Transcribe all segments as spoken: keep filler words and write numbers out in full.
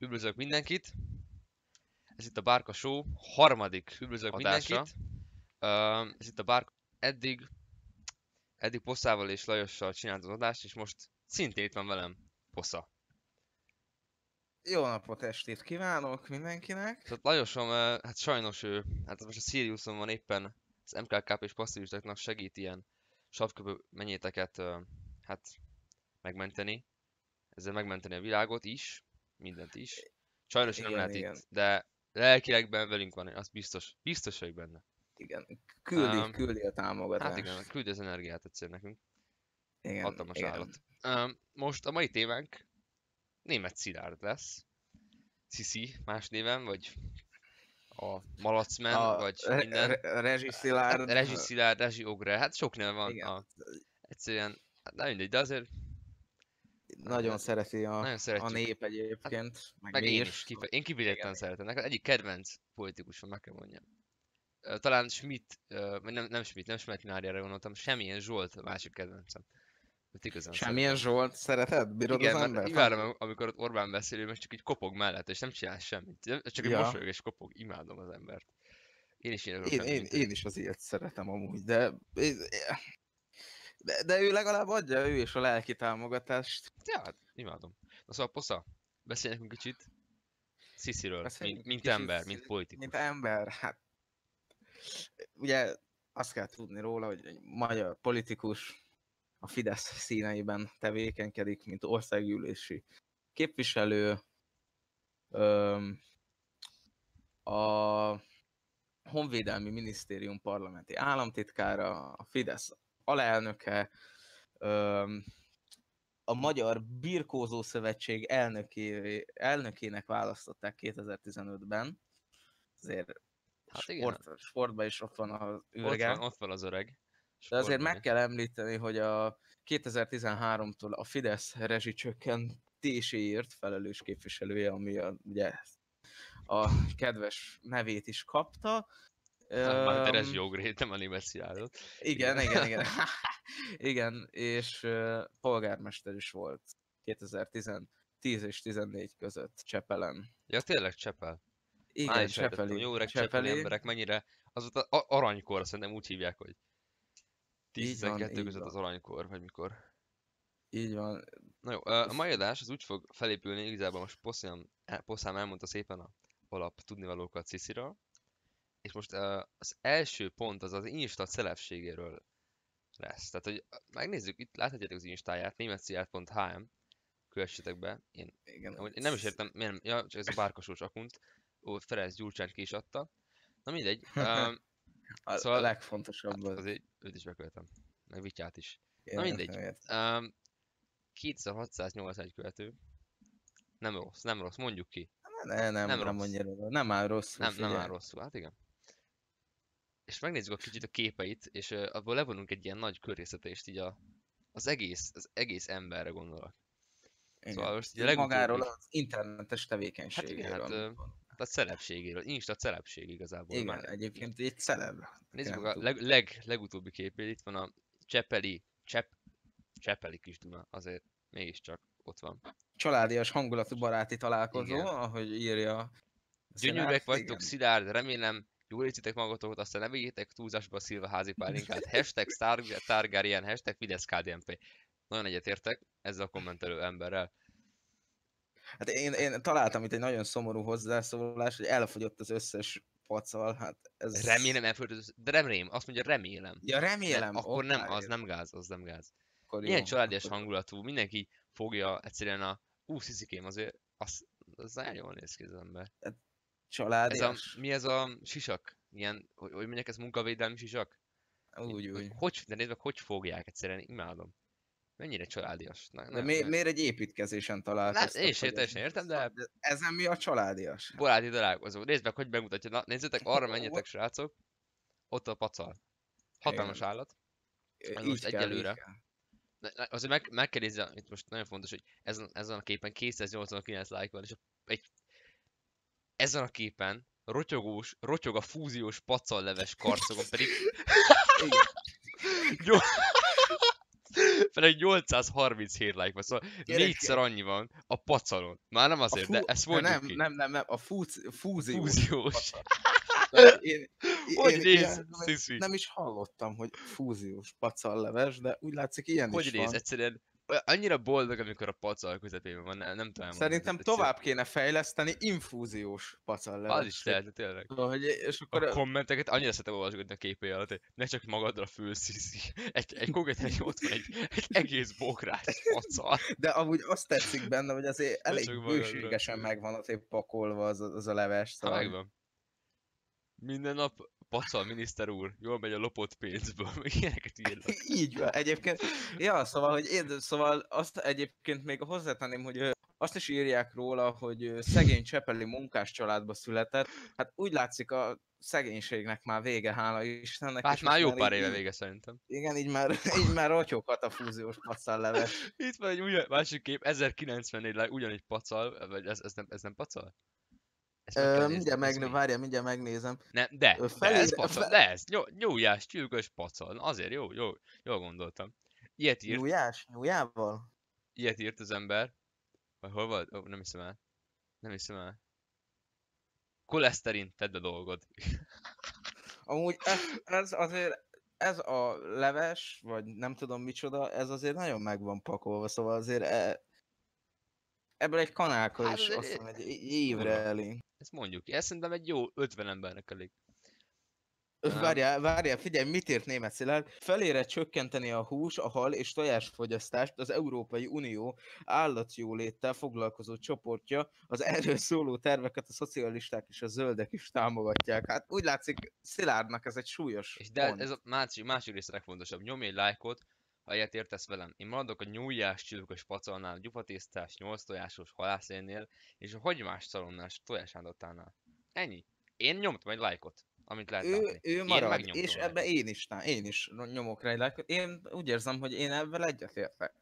Üdvözlök mindenkit! Ez itt a Bárka Show harmadik Üdvözlök adása. mindenkit! Uh, ez itt a Bárka... Eddig... Eddig Poszával és Lajossal csinált az adást, és most szintén itt van velem Posza. Jó napot, estét kívánok mindenkinek! Tehát Lajosom, uh, hát sajnos ő, hát most a Siriuson van éppen, az em ká ká és passzívistáknak segít ilyen savköpő mennyéteket, uh, hát megmenteni. Ezzel megmenteni a világot is, mindent is. Sajnos igen, nem lehet igen. itt, de lelkilegben velünk van, az biztos, biztos vagyok benne. Igen, küldi, um, küldi a támogatást. Hát igen, küldi az energiát egyszer nekünk. Igen, hatalmas igen. állat. Um, most a mai témánk Németh Szilárd lesz. Cici más néven, vagy a Malacmen, a vagy re- minden. Re- Rezsi Szilárd. Hát, Rezsi Szilárd, Rezsi Ogre, hát sok neve van. Igen. A, egyszerűen, hát nem mindegy, de azért nagyon szereti a, nagyon a nép egyébként. Hát, meg meg mi én is. is, kife- én kifejezetten szeretem. Nekem egyik kedvenc politikusom, meg kell mondjam. Uh, talán Schmidt, uh, vagy nem, nem Schmidt, nem Schmidt-Náriára gondoltam, Semmilyen Zsolt a másik kedvencem. Semmilyen Zsolt szereted? Bírod igen, az embert? Imádom, amikor ott Orbán beszél, meg csak így kopog mellett, és nem csinál semmit. Csak egy Ja. mosolyog és kopog. Imádom az embert. Én is ilyen Én, én, én is az ilyet szeretem amúgy, de... De, de ő legalább adja, ő is a lelki támogatást. Ja, hát imádom. Na szóval Posza, beszélj nekünk kicsit Szisziről, mint, mint kicsit, ember, mint politikus. Mint ember, hát... Ugye azt kell tudni róla, hogy egy magyar politikus a Fidesz színeiben tevékenykedik, mint országgyűlési képviselő. Öm, a Honvédelmi Minisztérium parlamenti államtitkára, a Fidesz alelnöke, öm, a Magyar Birkózó Szövetség elnöké, elnökének választották kétezer-tizenötben. Azért hát sport, sportban is ott van az ürge. Ott van, ott van az öreg. De azért meg kell említeni, hogy a kétezer-tizenháromtól a Fidesz rezsicsökkentéséért felelős képviselője, ami a, ugye a kedves nevét is kapta. Hát, már um, Rezsi Ogrét, nem a Németh Szilárdot. Igen, igen, igen. Igen, és uh, polgármester is volt kétezer-tíz és tizennégy között Csepelen. Ja, tényleg Csepel. Igen, Csepeli. Jó öreg Csepeli emberek, mennyire... Az ott a aranykor, szerintem úgy hívják, hogy tíz-tizenkettő között az aranykor, vagy mikor. Így van. Na jó, a mai adás az úgy fog felépülni, igazából most Poszám, Poszám elmondta szépen a alap tudnivalókat Szisziről. És most az első pont az az Insta celebségéről lesz. Tehát, hogy megnézzük, itt láthatjátok az Instáját, némethszilárd pont há em, kövessétek be. Én, igen, én nem is értem, miért, ja, csak ez a bárkasós akunt, ó, Ferenc Gyurcsány ki is adta. Na mindegy. Um, a, szóval, a legfontosabb hát azért őt is bekövetem. Meg Vityát is. Én Na mindegy. Um, kétezer-hatszáznyolcvanegy követő. Nem rossz, nem rossz, mondjuk ki. Ne, nem, nem, nem rossz. Annyira, nem áll rosszul. Nem, nem áll rosszul, hát igen. És megnézzük a kicsit a képeit, és uh, abból levonunk egy ilyen nagy körészetést így a, az, egész, az egész emberre gondolok. Igen. Szóval most ugye magáról az internetes tevékenységéről. Hát igen, hát, hát a celebségéről, Insta celebség igazából. Igen, már. egyébként egy celeb. Nézzük meg a leg, leg, legutóbbi képét, itt van a Csepeli, Csep, Csepeli kis Duna, azért mégiscsak ott van. Családias hangulatú baráti találkozó, igen. Ahogy írja. Gyönyörűek vagytok, Szilárd, remélem jól érzitek magatokat, aztán ne vigyétek túlzásba a szilvaházi pálinkát. Hashtag Targaryen, hashtag Fidesz ká dé en pé. Nagyon egyetértek ezzel a kommentelő emberrel. Hát én, én találtam itt egy nagyon szomorú hozzászólás, hogy elfogyott az összes pacal, hát ez... Remélem elfogyott, de nem rém, azt mondja remélem. Ja, remélem. De akkor nem, az nem gáz, az nem gáz. Akkor ilyen családias hangulatú, mindenki fogja egyszerűen a... Ú, sziszikém, azért az, az nagyon jól néz ki az ember. Családias? Ez a, mi ez a sisak? Ilyen, hogy, hogy mondják, ez munkavédelmi sisak? Úgy, úgy. Hogy, de nézd meg, hogy fogják egyszerűen, imádom. Mennyire családias. Na, de nem, mi, nem. miért egy építkezésen találkoztak? Én is teljesen értem, de... Ezen mi a családias? Baráti találkozó. Nézd meg, hogy megmutatja. Na, nézzétek, arra menjetek, srácok. Ott a pacal. Hatalmas igen. Állat. Ez most kell, egyelőre. Kell. Azért meg, meg kell nézni, itt most nagyon fontos, hogy ezen, ezen a képen kétszáznyolcvankilenc like van, és egy, ezen a képen rotyogós, rotyog a fúziós pacalleves karcogon, pedig... Jó. Pedig nyolcszázharminchét like van, szóval Gyerekek. négyszer annyi van a pacalon. Már nem azért, fú... de ezt de mondjuk nem, ki. nem, nem, nem, a fúz... fúziós. Fúziós. pacal. Tehát Én, Hogy én néz, ilyen, sziszi? nem is hallottam, hogy fúziós pacalleves, de úgy látszik ilyen Hogy is néz? van. Egyszerűen olyan- annyira boldog, amikor a pacal közepében van, nem, nem tudom elmondani. Szerintem Egyszerűen- tovább kéne fejleszteni infúziós Az pacalleves. is lehet, tényleg. Hogy, és akkor... A kommenteket annyira szeretem olvasgatni a képé alatt, hogy ne csak magadra fölsziszi. Egy, egy konkrétan egy, ott van egy, egy egész bokrács pacal. De amúgy azt tetszik benne, hogy azért elég csak magadra bőségesen fül. megvan azért pakolva az, az a leves. Ha Szóval... megvan. Minden nap pacal, miniszter úr, jól megy a lopott pénzből, meg ilyeneket írnak. Így van, egyébként. Ja, szóval, hogy én, szóval azt egyébként még hozzátenném, hogy ö, azt is írják róla, hogy ö, szegény csepeli munkás családba született. Hát úgy látszik a szegénységnek már vége, hála Istennek. Hát és már most jó pár így- éve vége szerintem. Igen, így már, így már rotyoghat a fúziós pacalleves. Itt van egy ugyan, másik kép, ezerkilencvennégy like, ugyanígy pacal, vagy ez, ez, nem, ez nem pacal? Ezt meg kell Ö, nézni, mindjárt, ez meg, mi? várjál, mindjárt megnézem. Nem, de, Ö, de felére- ez pacal, fe- de ez, nyó, nyújás, tyűkös pacal, na azért jó, jó, jól gondoltam. Ilyet írt, Nyújás? Nyújával? ilyet írt az ember, vagy hol volt? Ó, nem hiszem el. Nem hiszem el. Koleszterin, tedd a dolgod. Amúgy ez, ez azért, ez a leves, vagy nem tudom micsoda, ez azért nagyon meg van pakolva, szóval azért e, ebből egy kanálka Hát is azért- azt hiszem egy évre durva. elég. Ezt mondjuk ki. Ezt szerintem egy jó ötven embernek elég. Ö, Nem. Várjál, várjál, figyelj, mit írt Németh Szilárd? Felére csökkenteni a hús, a hal és tojásfogyasztást az Európai Unió állatjóléttel foglalkozó csoportja, az erről szóló terveket a szocialisták és a zöldek is támogatják. Hát úgy látszik, Szilárdnak ez egy súlyos És de pont. ez a másik, másik része legfontosabb. Nyomj egy lájkot, ha ilyet értesz velem. Én maradok a nyújjás csillagos pacolnál, a gyufatésztás, nyolc tojásos halászénnél, és a hagymás szalonnás tojásándotánál. Ennyi. Én nyomtam egy lájkot, amit lehet Ő, látni. ő Én marad, megnyomtam és a ebbe lájkot. én is, ná, én is nyomok rá egy lájkot. Én úgy érzem, hogy én ebben egyetértek.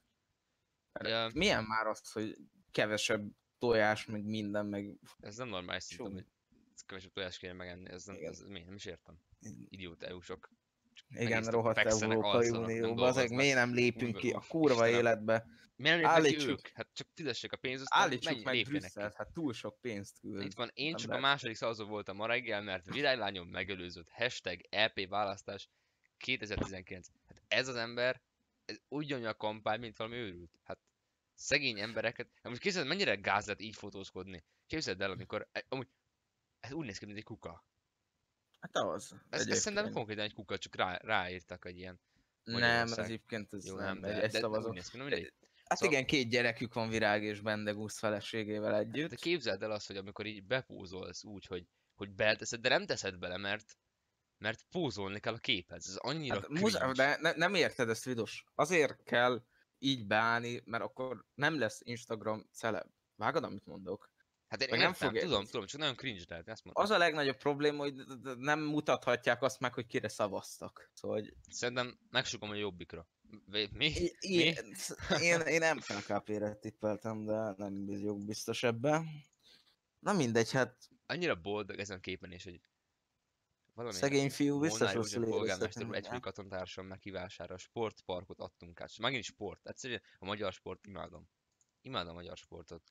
Ja, Milyen már az, hogy kevesebb tojás, meg minden, meg... ez nem normális szerintem, Csomó. hogy kevesebb tojást kéne megenni. Ez, nem, Igen. ez mi? Nem is értem. Idióta é u-sok. Igen, Megnéztem, rohadt fekszenek, Európai alszanak, nem Unióba, azek dolgoznak. miért nem lépünk Új- ki a uff, kurva Istenem. életbe? Miért nem lépnek ki Állítsuk- ők? Hát csak fizessék a pénzt, aztán Állítsuk menj, meg lépjenek ki. Brüsszelt, hát túl sok pénzt küld. Itt van, én Nem csak a lehet. második szavazó voltam ma reggel, mert viráglányom megelőzött. Hashtag é pé választás kétezer-tizenkilenc. Hát ez az ember, ez úgy nyomja a kampány, mint valami őrült. Hát szegény embereket, hát most képzeld, mennyire gáz lehet így fotózkodni. Képzeld el, amikor, e- amúgy, ez úgy néz ki, mint egy kuka. Hát az. Ez, ez szerintem egyébként. konkrétan egy kuka, csak rá, ráírtak egy ilyen. Nem, Magyarország. ez egyébként ez Jó, nem, nem, egy, de, egy de, de szavazó. úgy néz ki, na mindegy. Hát Szóval- igen, két gyerekük van, Virág és Bendegúz feleségével együtt. De képzeld el azt, hogy amikor így bepózolsz úgy, hogy, hogy beleteszed, de nem teszed bele, mert mert pózolni kell a képhez. Ez annyira Hát, cringe. muza, de ne, nem érted ezt, Vidos. Azért kell így beállni, mert akkor nem lesz Instagram celeb. Vágod, amit mondok? Hát én meg nem nem értem, fog- tudom, tudom, csak nagyon cringe lehet, ezt mondom. Az a legnagyobb probléma, hogy d- d- nem mutathatják azt meg, hogy kire szavaztak. Szóval, hogy Szerintem megsugom a jobbikra. Vé- Mi? I- Mi? én, én, én em ká ká pére tippeltem, de nem vagyok biztos ebben. Na mindegy, hát Annyira boldog ezen a képen is, hogy valami szegény fiú biztos Molnár rosszul József polgármester úr éreztetni. egyfői katontársam meghívására sportparkot adtunk át. És megint sport. Egyszerűen a magyar sport imádom. Imádom a magyar sportot.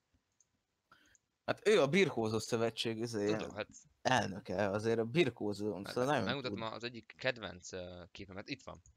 Hát ő a Birkózó Szövetség izé, Tudom, hát, elnöke, azért a Birkózó, hát szóval nagyon megmutatom tud. az egyik kedvenc uh, képemet. Itt van.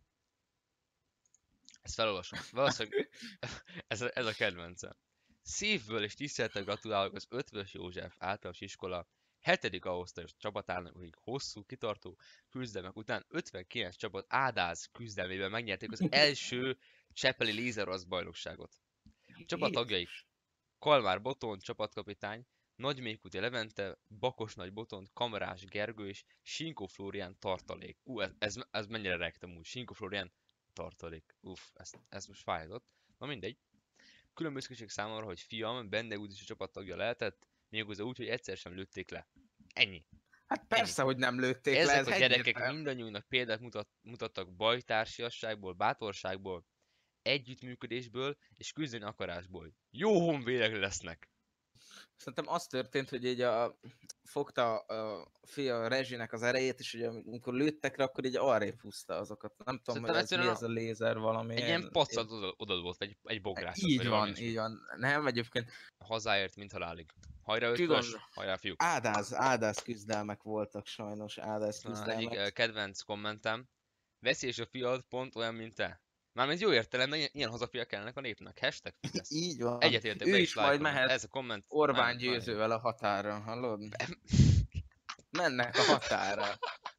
Ezt felolvasom. Valószínűleg ez a, ez a kedvencem. Szívből és tisztelettel gratulálok az Ötvös József általános iskola hetedik osztályos csapatának, akik hosszú, kitartó küzdelmek után ötvenkilenc csapat ádáz küzdelmében megnyerték az első csepeli lézerrajz bajnokságot. A csapat tagjai Kalmár Boton, csapatkapitány, Nagymékuti Levente, Bakos Nagy Boton, Kamarás Gergő és Sinkó Flórián tartalék. Ú, ez, ez, ez mennyire rektem úgy. Sinkó Flórián tartalék. Uff, ez, ez most fájtott. Na mindegy. Külön büszkeség számomra, hogy fiam Bendegúzi csapattagja lehetett, méghozzá úgy, hogy egyszer sem lőtték le. Ennyi. Hát persze, hogy nem lőtték Ezek le, ez a gyerekek egyértelmű. mindannyiunknak példát mutat, mutattak bajtársiasságból, bátorságból, együttműködésből és küzdeni akarásból. Jó honvédek lesznek! Szerintem az történt, hogy így a, fogta a fia a rezsinek az erejét, és ugye amikor lőttek rá, akkor így arrébb húzta azokat. Nem tudom, Szerintem hogy ez mi egyszerűen ez a lézer valami. egy ilyen Én, pacat én... oda, oda volt, egy, egy bográcsot, vagy Így valami van, ilyesmi. így van. Nem, egyébként Hazáért, mint halálig. Hajrá tudom, ötvös, hajrá fiúk. áldáz, áldáz küzdelmek voltak sajnos, áldáz Aztán egyik küzdelmek. eh, kedvenc kommentem. Veszélyes a fiad, pont olyan, mint te. Mármint jó értelemben, ilyen- ilyen hazafiak kellene a népnek. Hashtag Fidesz. Így van. Egyetértek, Ő be is is majd lájkolom. mehet Ez a komment. Orbán nagyon- nagyon jó. győzővel a határa, hallod? Mennek a határa.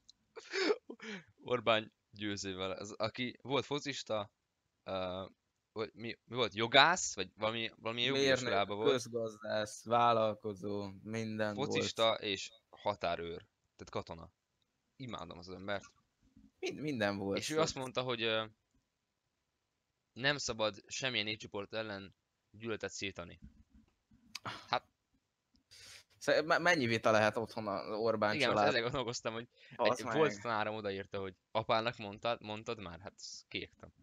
Orbán győzővel. Az, aki volt focista, uh, vagy mi, mi volt, jogász, vagy valami, valami jogi Mérnök, iskolában volt. közgazdász, vállalkozó, minden Focista volt. és határőr. Tehát katona. Imádom az embert. Mind, minden volt. És ő azt mondta, hogy uh, nem szabad semmilyen népcsoport ellen gyűlöletet szítani. Hát Szóval me- mennyi vita lehet otthon az Orbán igen, most család? ezzel gondolkoztam, hogy Az egy meg. volt tanárom odaírta, hogy apának mondtad, mondtad már? Hát ezt kiégtem.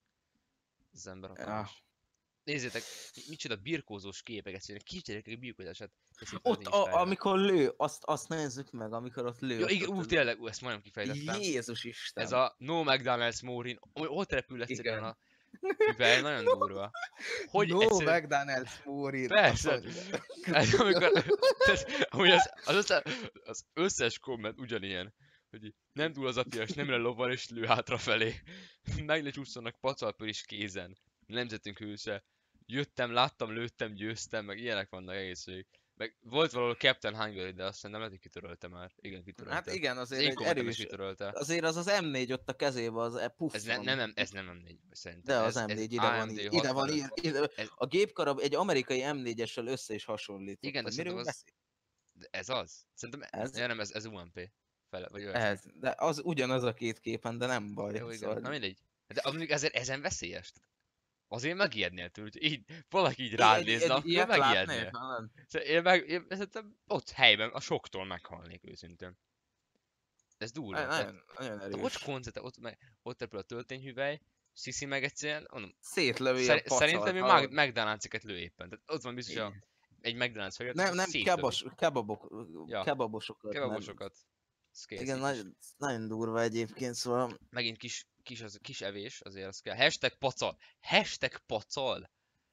Az ember hatalmas. Ja. Nézzétek, mi- micsoda birkózós képeket csinálnak, kisgyerekek a birkózását. Ott, a, amikor lő, azt, azt nézzük meg, amikor ott lő. Ja, ott, igen, ott, ú, tényleg, ú, ezt majdnem kifejtettem. Jézus Isten. Ez a No McDonald's Mórin, ami ott repül egyszerűen Igen. a hüvely, nagyon durva. Hogy no, egyszerűen... McDonald's Mórin. Persze. Ez amikor... Tehát, amúgy az, az, össze, az összes komment ugyanilyen. Hogy így, nem túl az apja, és nem lovval, és lő hátrafelé. Meg ne csúszsanak pacalpör is kézen. Nemzetünk hőse. Jöttem, láttam, lőttem, győztem, meg ilyenek vannak egész végig. Meg volt valahol Captain Hungary, de azt szerintem lehet, hogy kitörölte már. Igen, kitörölte. Hát igen, Az azért én egy kommentem is erős. kitörölte. Azért az az em négy ott a kezébe, az e puff Ez, ne, van. nem, nem, ez nem em négy, szerintem. De az ez, em négy ez ide van, á em dé ír, ide van hatvanöt. ír, ide, Ez- a gépkarab egy amerikai em négyessel össze is hasonlított. Igen, de Miről szerintem az- beszél? De ez az? Szerintem Ez? Ja, nem, ez, ez u em pé. Fele, vagy olyan. Ez, de az ugyanaz a két képen, de nem baj. Jó, igen. Szóval... Na mindegy. De mondjuk ezért ezen veszélyes. Azért megijednél tőle, hogy így, valaki így Egy- rád egy- nézne, egy akkor ilyet megijednél. látnék? Hallod? Szóval én meg, én, szerintem ott helyben, a soktól meghalnék őszintén. Ez durva. Tehát, Nagyon, nagyon de erős. ott koncertre, ott, meg, ott repül a töltényhüvely, Sisi meg egyszerűen, mondom, Szétlövi a szer, pacalt. szerintem ő hallod? Mag- McDonald's-eket lő éppen. Tehát ott van biztos a, Igen. egy McDonald's felirat, Nem, és nem, szétlövi. kebabos, kebabok, Ja. kebabosokat. nem. Kebabosokat. Ez kész, Igen, így nagyon, nagyon durva egyébként, szóval... megint kis, kis, az, kis evés, azért az kell. Hashtag pacal. Hashtag pacal.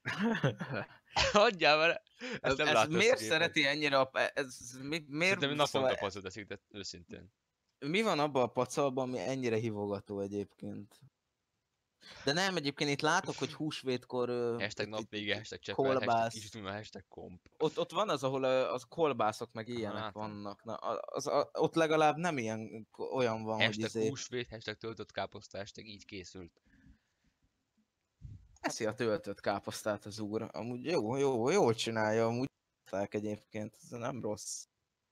Adjál már. Ezt ez, nem ez láttam miért ezt a képet. szereti ennyire a... Ez, mi, miért... Szerintem naponta szóval, pacot eszik, de őszintén. mi van abban a pacalban, ami ennyire hívogató egyébként? De nem, egyébként itt látok, hogy húsvétkor... ö, Hashtag itt- napvége, itt- hashtag csepel, hashtag kolbász. kicsit unva, hashtag komp. Ott, ott van az, ahol a- az kolbászok meg ilyenek látom. vannak. Na, az, az, ott legalább nem ilyen olyan van, hogy Hashtag izé, húsvét, hashtag töltött káposzta, hashtag így készült. eszi a töltött káposztát az úr. Amúgy jó, jó, jól csinálja, amúgy egyébként, ez nem rossz.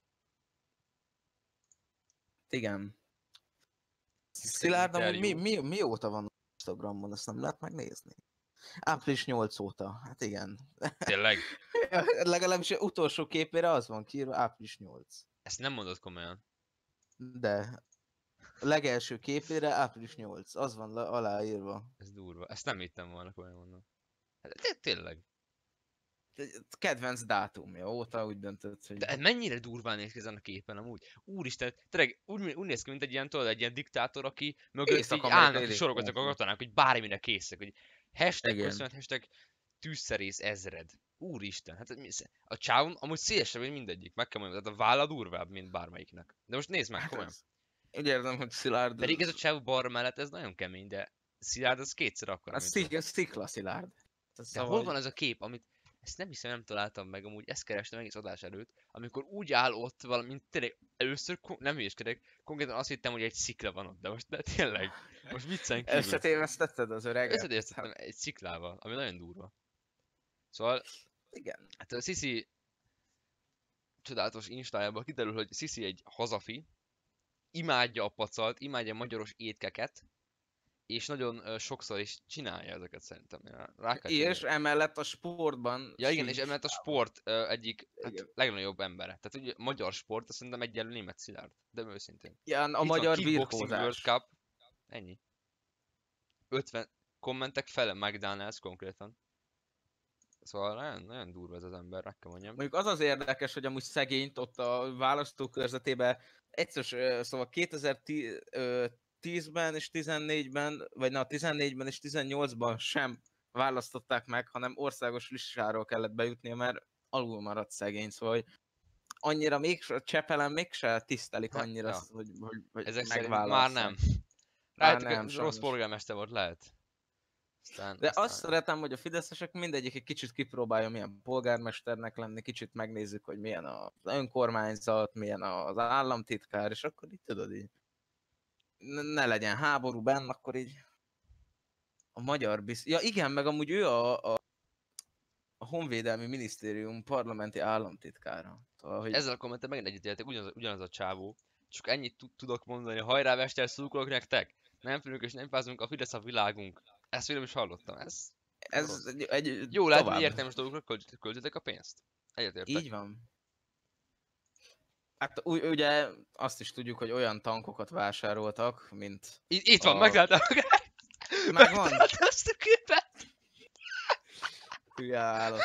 Igen. Szilárd, amúgy mi, mi, mióta van Instagramon, azt nem lehet megnézni? április nyolc óta, hát igen. Tényleg? Legalábbis az utolsó képére az van kiírva, április nyolc. Ezt nem mondod komolyan. De a legelső képére április nyolc, az van le- aláírva. Ez durva. Ezt nem hittem volna, komolyan mondom. Hát, de tényleg. Kedvenc dátumja óta úgy döntött, hogy... De ez mennyire durván néz ki ezen a képen amúgy. Úristen, tényleg úgy, úgy néz ki, mint egy ilyen, tudod, egy ilyen diktátor, aki mögött így Észak-amerikai állnak és sorogatnak a diktátor. katonák, hogy bármire készek, hogy hashtag Igen. köszönet, hashtag tűzszerész ezred. Úristen, hát mi- a csávon amúgy szélesebb, mint mindegyik, meg kell mondani, tehát a válla durvább, mint bármelyiknek. De most nézd meg, Hát komolyan. ez- Úgy érzem, hogy Szilárd... Pedig ez a csávó balra mellett, ez nagyon kemény, de Szilárd az kétszer akkor, A mint szik, szikla Szilárd. De Szóval, hol van ez a kép, amit ezt nem hiszem, nem találtam meg, amúgy ezt kerestem egész adás előtt, amikor úgy áll ott valamint tényleg először kon- nem hülyeskedek, konkrétan azt hittem, hogy egy szikla van ott, de most de tényleg, most viccen kívül. Összetévesztetted az öreget? Összetévesztettem egy sziklával, ami nagyon durva. Szóval, Igen. hát a Sisi csodálatos instájában kiderül, hogy Sisi egy hazafi, imádja a pacalt, imádja a magyaros étkeket, és nagyon ö, sokszor is csinálja ezeket szerintem. Rá- Rá kell És figyelni. emellett a sportban... Ja igen, és sincs- emellett a sport ö, egyik hát, Igen. legnagyobb embere. Tehát ugye magyar sport, azt szerintem egyenlő német Szilárd. De őszintén. Ja, a Itt van magyar Kickboxing World birkózás. Cup. Ennyi. ötven kommentek fele McDonald's konkrétan. Szóval nagyon, nagyon durva ez az ember, meg kell mondjam. Mondjuk az az érdekes, hogy amúgy szegényt ott a választókörzetében egyszer, szóval kétezer-tízben és tizennégyben, vagy na tizennégyben és tizennyolcban sem választották meg, hanem országos listáról kellett bejutnia, mert alul maradt szegény, szóval hogy annyira még Csepelen mégse tisztelik annyira, ja. hogy, hogy, hogy Ezek szerint megválasszák. már nem. Már Rájöttük, nem, rossz sajnos. polgármester volt, lehet. Aztán, De aztán... azt szeretem, hogy a fideszesek mindegyik egy kicsit kipróbálja, milyen polgármesternek lenni, kicsit megnézzük, hogy milyen az önkormányzat, milyen az államtitkár, és akkor így tudod így, ne legyen háború benn, akkor így a magyar bizt... Ja igen, meg amúgy ő a, a, a Honvédelmi Minisztérium parlamenti államtitkára. Szóval, hogy... Ezzel a kommentet megint egyetértek, ugyanaz, ugyanaz a csávó. Csak ennyit tudok mondani, hajrá Mester, szurkolok nektek! Nem fülünk és nem fázunk, a Fidesz a világunk. Ezt még nem is hallottam, ez... Ez egy, egy jó, lehet, hogy értelmes dolgokra költsétek a pénzt. Egyetértek. Így van. Hát ugye azt is tudjuk, hogy olyan tankokat vásároltak, mint... Itt, itt van, a... megláttam. Megvan. Azt a képet. Hülye állat.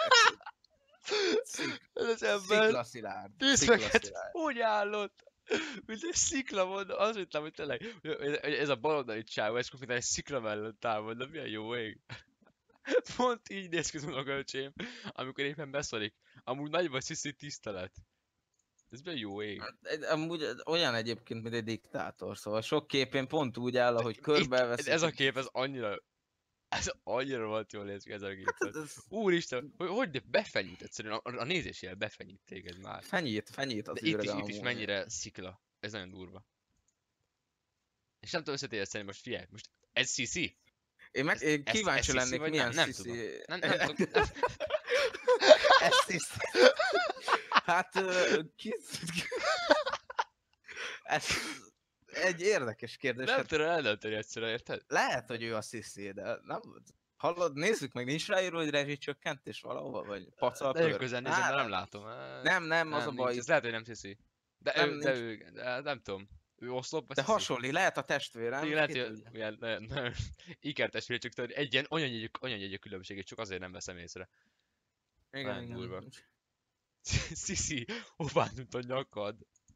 Ez az ember. Szikla szilárd. Tízfeket hogy állott? Mint egy szikla mondom, azt hittem, hogy tényleg, ez a baloldali csávó, ez konkrétan egy szikla mellett támad, de milyen jó ég. Pont így néz ki az unokölcsém, amikor éppen beszólik. Amúgy nagy vagy Sziszi tisztelet. Ez milyen jó ég. Amúgy olyan egyébként, mint egy diktátor, szóval sok képén pont úgy áll, ahogy körbeveszik. Ez a kép, ez annyira... Ez annyira volt jól néz ki ez a kép. Úristen, hogy, hogy befenyít egyszerűen, a, a nézésjel befenyít téged már. Fenyít, fenyít az de itt is, űrre itt is mennyire szikla. Ez nagyon durva. És nem tudom összetérzeni most, figyelj, most ez Sisi? Én, meg, én kíváncsi lennék, milyen nem, Sisi... Nem, nem, nem tudom. Ez Sisi. Hát... Ki... Ez... Egy érdekes kérdés. Nem tudom eldönteni egyszerűen, érted? Lehet, hogy ő a Sisi, de nem... Hallod, nézzük meg, nincs ráírva, hogy rezsicsökkentés valahova, vagy pacal Nagyon közel nézem, de nem látom. Nem, nem, az a baj. Ez lehet, hogy nem Sisi. De nem, ő, de ő, de nem tudom. Ő oszlop, de hasonlít, lehet a testvérem. Igen, lehet, hogy ilyen nagyon ikertestvére, csak tudod, egy ilyen anyanyegyű különbséget csak azért nem veszem észre. Igen, igen. Durva. Sisi, hová tűnt a nyakad?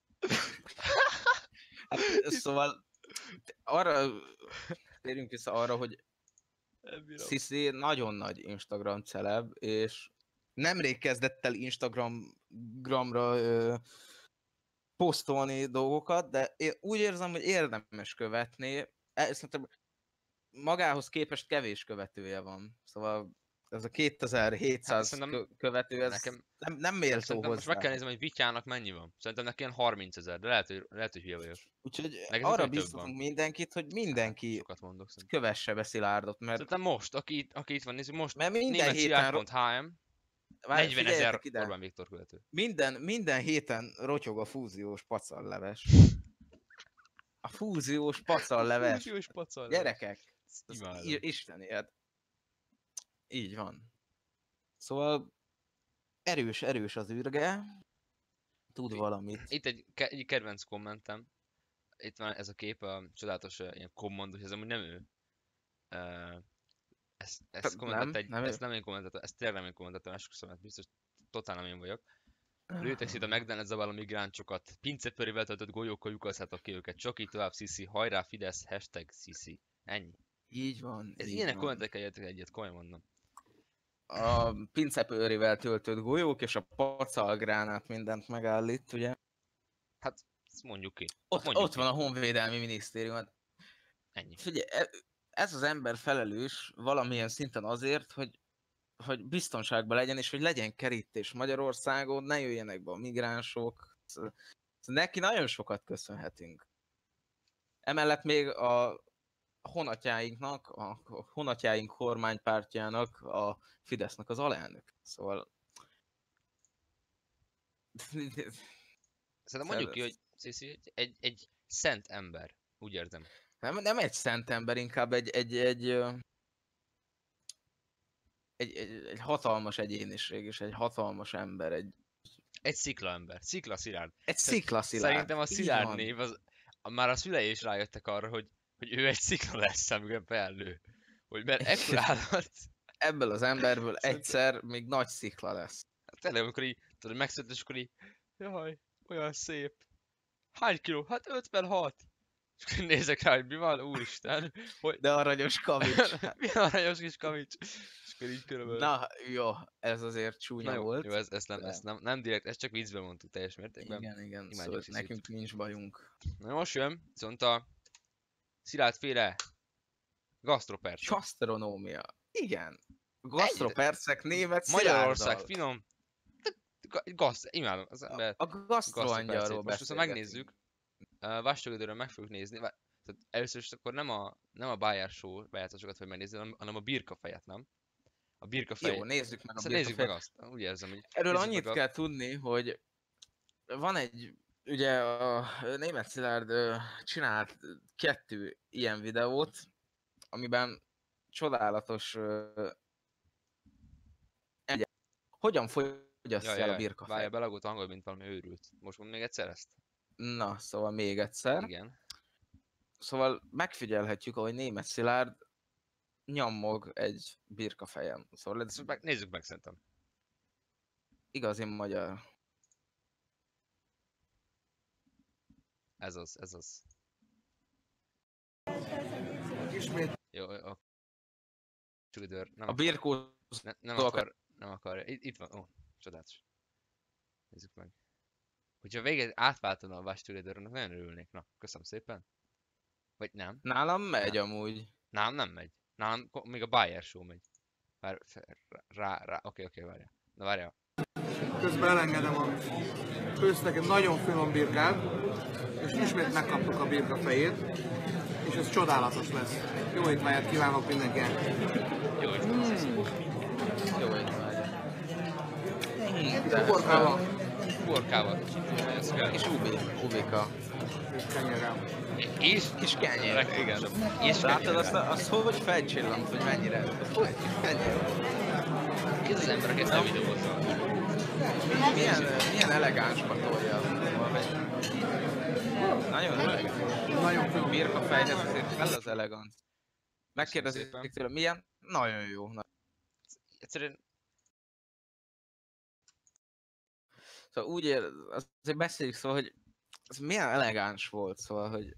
Hát, szóval arra, térjünk vissza arra, hogy Sisi nagyon nagy Instagram celeb, és nemrég kezdett el Instagramra ö, posztolni dolgokat, de én úgy érzem, hogy érdemes követni. Szerintem magához képest kevés követője van. Szóval ez a kétezer-hétszáz hát, kö követő, ez nekem, nem, nem méltó hozzá. Most meg kell néznem, hogy Vityának mennyi van. Szerintem neki ilyen harmincezer, de lehet, hogy, lehet, hogy hülye vagyok. Úgyhogy arra biztatunk mindenkit, hogy mindenki hát, mondok, kövesse be Szilárdot, mert... Szerintem most, aki, aki itt van, nézzük, most mert minden héten... .hm, negyvenezer Orbán Viktor követő. Minden, minden héten rotyog a fúziós pacalleves. A fúziós pacalleves. Fúziós pacalleves. Gyerekek, Istenért. Így van. Szóval erős, erős az űrge. Tud valamit. Itt egy, ke egy kedvenc kommentem. Itt van ez a kép, a csodálatos uh, ilyen kommandos, ez amúgy nem ő. Uh, ezt, ezt, nem, egy, nem ezt nem én kommentettem, ezt tényleg nem én kommentettem, esküszöm, mert biztos totál nem én vagyok. Lőtek szét a McDonald's zabál a migránsokat, pincepörével töltött golyókkal lyukaszthatok ki őket, csak így tovább Sisi, hajrá Fidesz, hashtag Sisi. Ennyi. Így van. Ez így ilyenek kommentekkel jöttek egyet, komolyan mondom. A pincepőrével töltött golyók és a pacalgránát mindent megállít, ugye? Hát, ezt mondjuk ki. Ott, mondjuk ott ki. van a Honvédelmi Minisztérium. Ennyi. Figyelj, ez az ember felelős valamilyen szinten azért, hogy, hogy biztonságban legyen, és hogy legyen kerítés Magyarországon, ne jöjjenek be a migránsok. Neki nagyon sokat köszönhetünk. Emellett még a honatjáinknak, a honatjáink kormánypártjának, a Fidesznek az alelnök. Szóval... Szerintem mondjuk ki, hogy Sisi egy, egy, egy szent ember, úgy érzem. Nem, nem egy szent ember, inkább egy, egy, egy, egy, egy, egy hatalmas egyéniség, és egy hatalmas ember. Egy, egy szikla ember, szikla Szilárd. Egy szikla Szilárd. Szerintem a Szilárd név, az, már a szülei is rájöttek arra, hogy, hogy ő egy szikla lesz, amikor felnő. Hogy mert ekkor állat... ebből az emberből egyszer még nagy szikla lesz. Hát tényleg, amikor így, tudod, megszületett, és akkor így, jaj, olyan szép. Hány kiló? Hát ötvenhat. És akkor nézek rá, hogy mi van, úristen. Hogy... De aranyos kavics. Mi aranyos kis kavics. És akkor így körülbelül. Na, jó, ez azért csúnya Na jó, volt. jó, ez, ez, nem, de... ez nem, nem direkt, ezt csak viccben mondtuk teljes mértékben. Igen, igen, Imádjuk szóval nekünk nincs bajunk. Na most jön, viszont a Szilárd féle gasztroperc. Gasztronómia. Igen. Gasztropercek német Magyarország Szilárddal. finom. Gaszt, imádom az ember. A gasztroangyalról Most viszont megnézzük. Uh, Vastagödörön meg fogjuk nézni. Tehát először is akkor nem a, nem a Bayer Show bejátszásokat vagy megnézni, hanem a birkafejet, nem? A birkafej. Jó, nézzük meg a Aztán nézzük birkafejet. meg azt. Úgy érzem, hogy... Erről annyit kell tudni, hogy van egy, ugye a német Szilárd csinált kettő ilyen videót, amiben csodálatos egy, hogyan fogyasztja ja, el ja, a birkafejt. Várjál, belagott a hangod, mint valami őrült. Most mond még egyszer ezt? Na, szóval még egyszer. Igen. Szóval megfigyelhetjük, ahogy német Szilárd nyammog egy birkafejen. Szóval ez meg, nézzük meg szerintem. Igazi magyar. Ez az, ez az. Ismét. Jó, a Tüdör, nem A birkó... ne, nem akar, nem akar. Itt, itt van, ó, oh, csodálatos. Nézzük meg. Hogyha végig átváltana a Vastagödörön, nagyon örülnék. Na, köszönöm szépen. Vagy nem? Nálam megy nem. amúgy. Nálam nem megy. Nálam még a Bayer Show megy. Vár, rá, rá, oké, oké, várjál. Na várjál. Közben elengedem a főztek egy nagyon finom birkát, és ismét megkaptuk a birka fejét, és ez csodálatos lesz. Jó étvágyat kívánok mindenkinek! Jó étvágyat! Mm. Jó étvágyat! Uborkával! Uborkával. És ubi, ubika. És kenyerrel. És kis kenyér, igen. És látod azt, azt hogy felcsillant, hogy mennyire? Hogy kis kenyér? Ez az ember, aki ezt a videózza. Milyen, milyen elegáns patolja. Nagyon elegáns. Nagyon finom. Birkafejhez azért kell az elegáns. Megkérdezik tőle, milyen? Nagyon jó. Egyszerűen... Szóval úgy ér, azért beszéljük, szóval, hogy ez milyen elegáns volt, szóval, hogy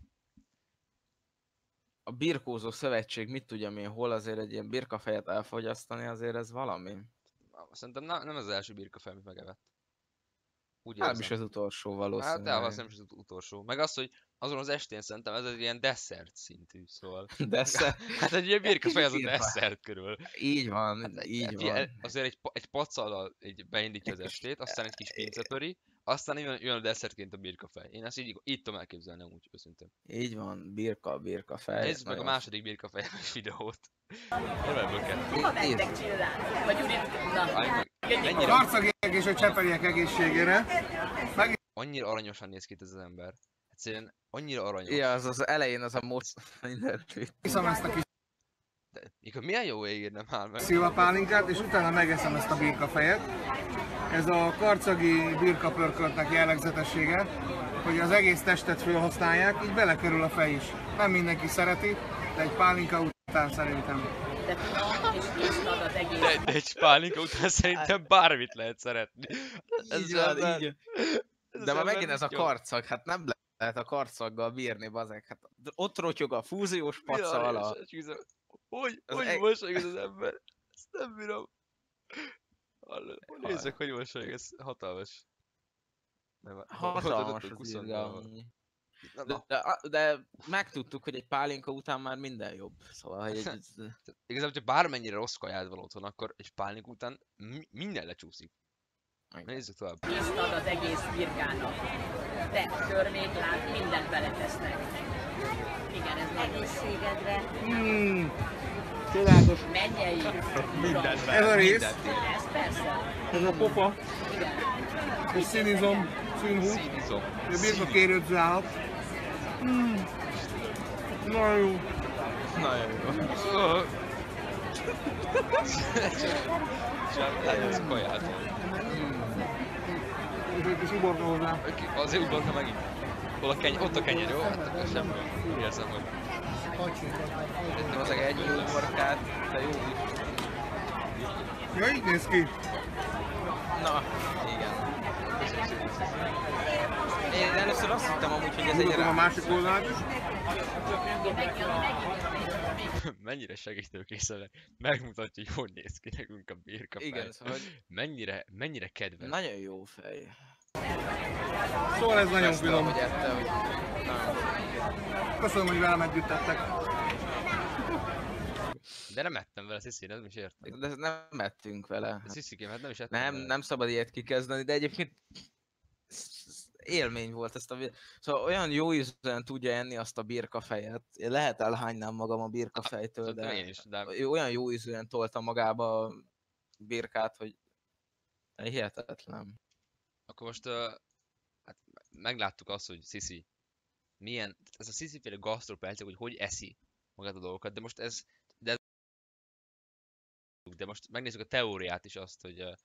a birkózó szövetség mit tudjam én hol, azért egy ilyen birkafejet elfogyasztani, azért ez valami. Szerintem nem, nem ez az első birkafej, amit megevett. Úgy nem is az utolsó valószínűleg. Hát de az nem is az utolsó. Meg az, hogy azon az estén szerintem ez egy ilyen desszert szintű, szóval. Desszert? Hát egy ilyen birkafej az a desszert körül. Így van, hát, így hát, van. Ilyen, azért egy, egy paccallal egy beindítja az estét, aztán egy kis pincepöri, aztán jön, jön a desszertként a birkafej. Én ezt így, így tudom elképzelni amúgy őszintén. Így van, birka, birkafej. Nézzük meg a második birkafej videót. Ebből kell. Hova mentek Csillán? Vagy Uri... Na, Karcagiek és a csepeliek egészségére. Meg... Annyira aranyosan néz ki itt ez az ember. Egyszerűen annyira aranyos. Ja, az az elején az a moc mindent. Iszom ezt a kis De, mikor milyen jó ég, nem áll meg. szilvapálinkát, és utána megeszem ezt a birkafejet. Ez a karcagi birkapörköltnek jellegzetessége, hogy az egész testet felhasználják, így belekerül a fej is. Nem mindenki szereti, de egy pálinka után szerintem. de finom, és tisztad az egész. De, de egy pálinka után szerintem bármit lehet szeretni. Így van, így van. De már megint ez a karcag, hát nem lehet a karcaggal bírni, bazeg. Hát ott rotyog a fúziós paca alá. Hogy, Az hogy eg- mosolyog ez az ember? Ezt nem bírom. Nézzük, hogy mosolyog, ez hatalmas. Nem, Hatalmas az huszonnal. izgalom. Na, De, na. de, de megtudtuk, hogy egy pálinka után már minden jobb. Szóval, hogy egy... Igazából, hogyha bármennyire rossz kajád van otthon, akkor egy pálinka után mi- minden lecsúszik. Nézzük tovább. Tisztad az egész birkának. De törmék, lát, mindent beletesznek. Igen, ez nagy Egészségedre. Mmm, csodálatos. mennyei. Mindent Ez a rész. Ez persze. Ez a popa. És színizom, színhús. Színizom. A birka kérődző állat. Mm. Nagyon jó. Nagyon jó. Csak ez kaját. És egy kis uborka hozzá. Azért uborka megint. Hol a kenyér? Ott a kenyér, jó? Hát akkor semmi. Úgy érzem, hogy... Szerintem az egy uborkát, de jó is. Ja, így néz ki. Na, igen. Én először azt hittem amúgy, hogy ez egy Mutatom a rá... másik oldalt is. Mennyire segítőkészen megmutatja, hogy hogy néz ki nekünk a birkafej. Igen, szóval hogy Mennyire, mennyire kedves. nagyon jó fej. Szóval ez nagyon Ezt finom. hogy ette, hogy... Na, Köszönöm, hogy velem együtt tettek. De nem ettem vele, Sziszi, nem is értem. de nem ettünk vele. De Sziszikém, hát nem is ettem Nem, vele. nem szabad ilyet kikezdeni, de egyébként élmény volt ezt a... vi- Szóval olyan jó ízűen tudja enni azt a birkafejet. Én lehet elhánynám magam a birkafejtől, Szerintem de én is, de olyan jó ízűen tolta magába a birkát, hogy hihetetlen. akkor most uh, hát megláttuk azt, hogy Sziszi milyen, ez a Sziszi-féle gasztropercek, hogy hogy eszi magát a dolgokat, de most ez, de, ez, de most megnézzük a teóriát is azt, hogy uh,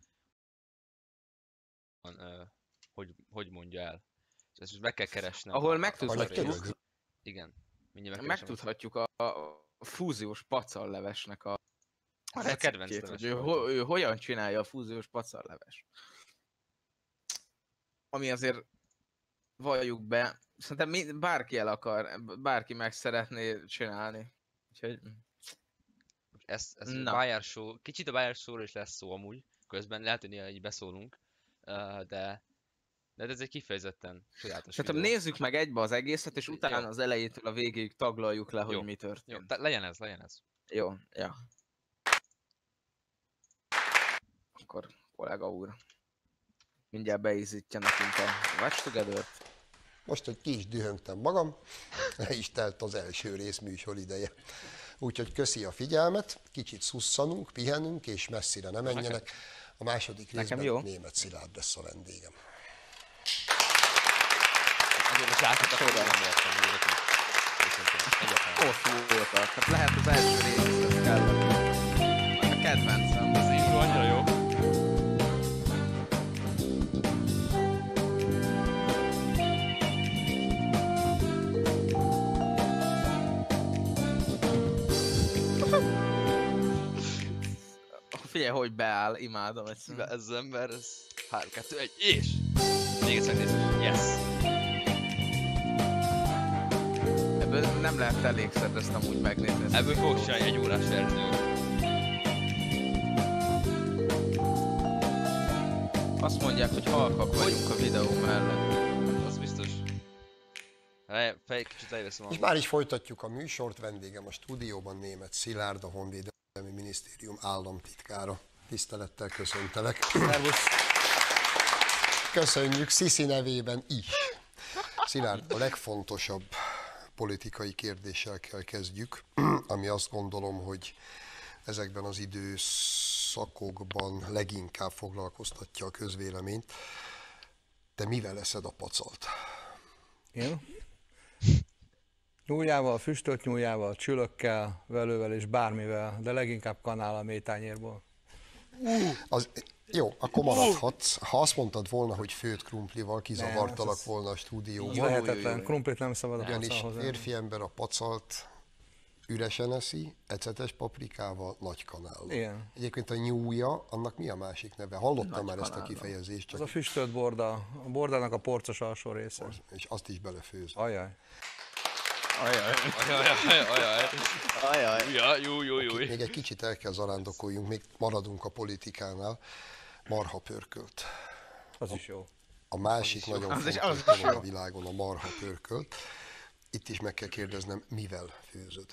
uh, hogy, hogy mondja el. És ezt most meg kell keresnem. Ahol a- a- megtudhatjuk, a- Igen. Mindjárt megkeresem. megtudhatjuk a, a fúziós pacallevesnek a, a Ez a kedvenc receptjét, hogy ő, leves ho, ő hogyan csinálja a fúziós pacalleves. Ami azért valljuk be, szerintem mi, bárki el akar, bárki meg szeretné csinálni. Úgyhogy Ez, ez Na. a Bayern Show, kicsit a Bayern Show-ról is lesz szó amúgy, közben lehet, hogy néha így beszólunk, uh, de, de ez egy kifejezetten sajátos szerintem videó. nézzük meg egybe az egészet, és utána Jó. az elejétől a végéig taglaljuk le, hogy Jó. mi Jó, történt. de legyen ez, legyen ez. Jó, ja. Akkor kollega úr, mindjárt beízítja nekünk a Watch Together-t. Most, hogy ki is dühöngtem magam, le is telt az első rész műsor ideje. Úgyhogy köszi a figyelmet, kicsit szusszanunk, pihenünk, és messzire ne menjenek. A második Nekem részben jó. Németh Szilárd lesz a vendégem. Azért most játszott, akkor nem értem, hogy ezek így. Egyáltalán. Hosszú voltak, hát lehet az első rész, ez kell. A kedvencem. Az intro annyira jó. Figyelj, hogy beáll, imádom ezt. Ez az ember, ez három, kettő, egy, és! Még egyszer nézzük. Yes! Ebből nem lehet elégszer ezt amúgy megnézni. ezt a Ebből fogok videót. csinálni egy órás verziót. Azt mondják, hogy halkak vagyunk a videó mellett. Az biztos. Lej, fej, kicsit lejveszem És a... már is folytatjuk a műsort, vendégem a stúdióban Németh Szilárd, a Honvédelmi Minisztérium államtitkára. Tisztelettel köszöntelek. Szervusz! Köszönjük Sziszi nevében is. Szilárd, a legfontosabb politikai kérdéssel kell kezdjük, ami azt gondolom, hogy ezekben az időszakokban leginkább foglalkoztatja a közvéleményt. Te mivel eszed a pacalt? Én? Nyúljával, füstölt nyúljával, csülökkel, velővel és bármivel, de leginkább kanál a métányérból. Az, jó, akkor maradhatsz. Ha azt mondtad volna, hogy főtt krumplival, kizavartalak ez- volna a stúdióban. Jó, jó, Lehetetlen, jó. krumplit nem szabad a Ugyanis pacalhoz enni. férfi ember a pacalt üresen eszi, ecetes paprikával, nagy kanállal. Igen. Egyébként a nyúja, annak mi a másik neve? Hallottam Nagy már ezt a kanállal. kifejezést, Az csak a füstölt borda, a bordának a porcos alsó része. és azt is belefőz. Ajaj. Ajaj. Ajaj, ajaj, Ajaj. ja, jó, jó, jó. Még egy kicsit el kell zarándokoljunk, még maradunk a politikánál. Marha pörkölt. Az is jó. A másik nagyon Az is- fontos az is dolog jó. a világon a marha pörkölt. Itt is meg kell kérdeznem, mivel főzöd?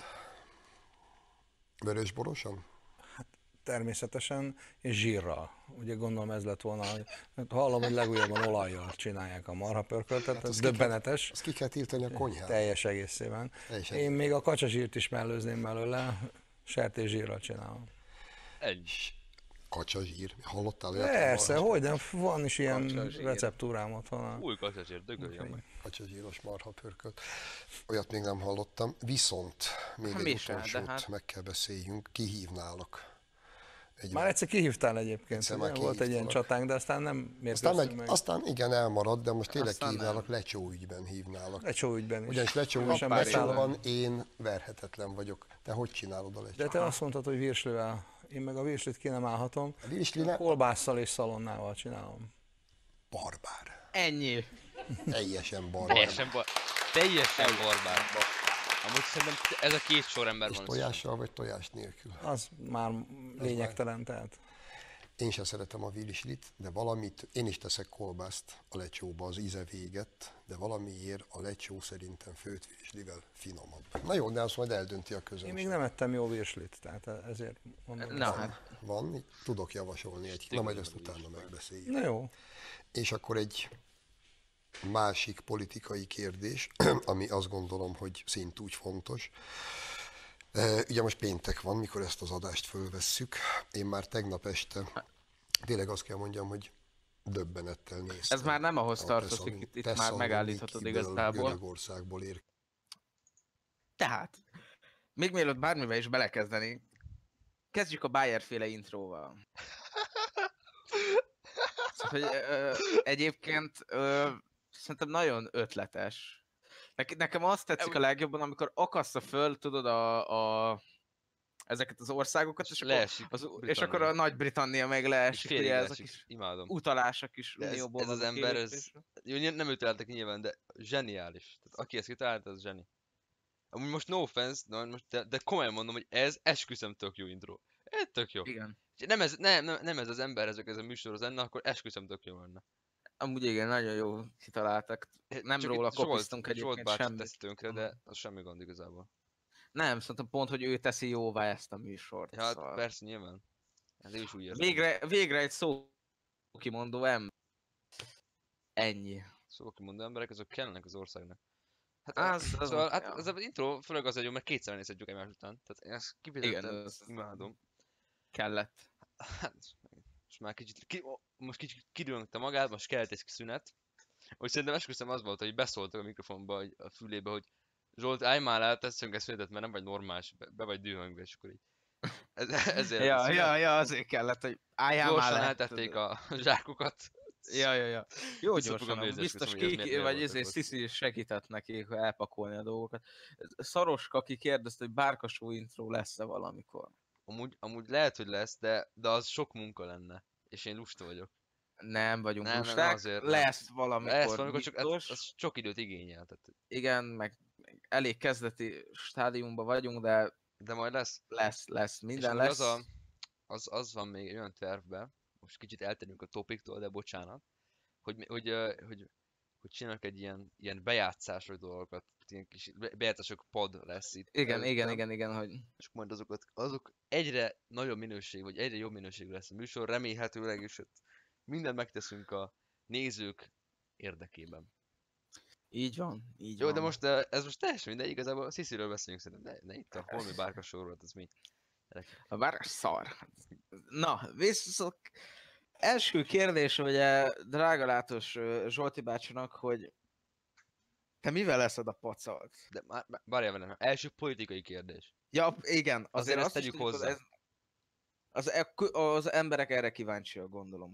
Vörösborosan? Természetesen, és zsírral. Ugye gondolom ez lett volna, hogy hát hallom, hogy legújabban olajjal csinálják a marhapörköltet, Hát ez azt ki kell- döbbenetes, Azt ki kell tiltani a konyhát. teljes egészében. Teljesen. Én még a kacsazsírt is mellőzném belőle, sertészsírral csinálom. Egy. Kacsazsír. Hallottál olyat? Persze, hogy nem, van is ilyen Kacsazsír. receptúrám otthon. Új kacsasért, dögöljön meg. Kacsazsíros marha pörkölt. Olyat még nem hallottam. Viszont még Hát egy mi se, de utolsót hát- meg kell beszéljünk. Kihívnálak. Egy Már egyszer kihívtál egyébként, Egyszer ugye? már Volt egy ilyen kihívtalak. csatánk, de aztán nem aztán, mérkőztünk meg, meg. aztán igen, elmarad, de most tényleg Aztán kihívnálak, Lecsó ügyben hívnálak. Lecsó ügyben is. Ugyanis Lecsó, Most sem Lecsóban beszállom. én verhetetlen vagyok. Te hogy csinálod a Lecsót? De te azt mondtad, hogy virslővel Én meg a virslit ki nem állhatom. A virslinek Kolbásszal és szalonnával csinálom. barbár. Ennyi. Teljesen barbár. Teljesen bar... Teljesen barbár. Amúgy szerintem ez a két sorember És van. tojással vagy tojás nélkül? Az már lényegtelen, tehát. Én sem szeretem a virslit, de valamit, én is teszek kolbászt a lecsóba, az íze véget, de valamiért a lecsó szerintem főtt virslivel finomabb. Na jó, de azt majd eldönti a közönség. Én még nem ettem jó virslit, tehát ezért mondom. Na hát. Van, tudok javasolni egy, na majd ezt utána megbeszéljük. Na jó. És akkor egy másik politikai kérdés, ami azt gondolom, hogy szintúgy fontos. Ugye most péntek van, mikor ezt az adást fölvesszük. Én már tegnap este, tényleg azt kell mondjam, hogy döbbenettel néztem. Ez már nem ahhoz tartozik, itt, itt már megállíthatod igazából. Görögországból ér. Tehát, még mielőtt bármivel is belekezdenénk, kezdjük a Bayer-féle intróval. Szóval, hogy, ö, egyébként ö, szerintem nagyon ötletes. Ne- nekem azt tetszik a legjobban, amikor akassza föl, tudod, a, a ezeket az országokat, és, leesik akkor, az, és Britannia. akkor a Nagy-Britannia meg leesik, Félig ugye ez a leesik. kis Imádom. utalások is De ez, unióból ez az való ember, ez... kilépésre. Jó, ny- nem őt találtak nyilván, de zseniális. Tehát aki ezt kitalálta, az zseni. Amúgy most no offense, de, most, de, de komolyan mondom, hogy ez esküszöm tök jó intro. Ez tök jó. Igen. És nem ez, nem, nem, nem ez az ember, ezek ez a műsorhoz lenne, akkor esküszöm tök jó lenne. Amúgy igen, nagyon jó kitaláltak. Nem Csak róla itt Zsolt- kopiztunk Zsolt egyébként bácsi semmit. teszi tönkre, de az semmi gond igazából. Nem, szerintem pont, hogy ő teszi jóvá ezt a műsort. Ja, hát szóval. persze, nyilván. Ez ő is úgy érzem. Végre, végre egy szó kimondó ember. Ennyi. Szóval kimondó emberek, azok kellenek az országnak. Hát, Az- az, az- szóval, hát ja. az az intro főleg az, hogy mert kétszer nézhetjük egymás után. Tehát én ezt Igen, kifejezetten az imádom. kellett. Hát, most már kicsit, ki, ó, most kicsit kidőlöngte magát, most kellett egy szünet. Hogy szerintem esküszöm az volt, hogy beszóltak a mikrofonba, hogy a fülébe, hogy Zsolt, állj már el, tesszünk ezt szünetet, mert nem vagy normális, be, be vagy dühöngve, és akkor így. Ez, ezért Ja, szünet. ja, ja, azért kellett, hogy álljál már Gyorsan le. eltették a zsákokat. Ja, ja, ja. Jó Vissza gyorsan, fogom amúgy nézni, biztos esküszöm, hogy ez ki, miért- vagy miért ezért volt Sziszi segített neki hogy elpakolni a dolgokat. Szaroska, aki kérdezte, hogy bárkasó intro lesz-e valamikor. Amúgy, amúgy lehet, hogy lesz, de, de az sok munka lenne. És én lusta vagyok. Nem vagyunk Nem, nem, lusták, azért nem. lesz valamikor Lesz valamikor, csak ez, biztos. ez sok időt igényel. Tehát, Igen, meg meg elég kezdeti stádiumban vagyunk, de de majd lesz. lesz, lesz, minden és amúgy lesz. Az, a, az, az van még egy olyan tervben, most kicsit eltérünk a topiktól, de bocsánat, hogy, mi- hogy, ö, hogy, hogy csinálok egy ilyen, ilyen bejátszásos dolgokat, ilyen kis be- bejátszások pod lesz itt. Igen, igen, előttem, igen, igen, hogy És majd azokat, azok egyre nagyobb minőség, vagy egyre jobb minőségű lesz a műsor, remélhetőleg, és ott mindent megteszünk a nézők érdekében. így van, így Jó, van. de most ö, ez most teljesen mindegy, igazából a Szisziről beszélünk szerintem, ne, ne itt a holmi bárkasóról, az mi? A bár szar. Na, viszont első kérdés, ugye, drága látos ö, Zsolti bácsinak, hogy te mivel leszed a pacalt? De már, már- várjál velem, első politikai kérdés. Ja, igen, azért, Azért ezt azt is tegyük tudjuk, hozzá. Ez, az, e- az emberek erre kíváncsiak, gondolom.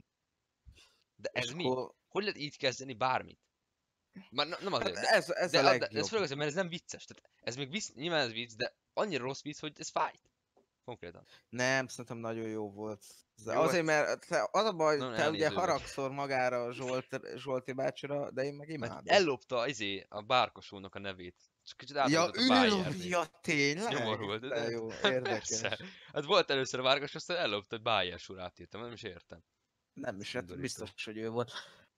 De És ez mi? akkor- Hogy lehet így kezdeni bármit? Már nem, nem Hát azért, de, ez, ez de, a de, legjobb. de ez főleg azért, mert ez nem vicces. Tehát ez még vicc, nyilván ez vicc, de annyira rossz vicc, hogy ez fájt. Konkrétan. Nem, szerintem nagyon jó volt. De Jó, azért, mert te, az a baj, nagyon te ugye elnéző vagy. haragszol magára a Zsolt, Zsolti bácsira, de én meg imádom. Mert ellopta izé, a bárkosónak a nevét. Csak kicsit Ja, átadott a Bayern. ülő, ja, tényleg? Nyomorult, De de- jó, Persze. érdekes. Hát volt először a Várkos, aztán ellopta, hogy Bayer sorát írtam, nem is értem. Nem is, hát Undorító. biztos, hogy ő volt.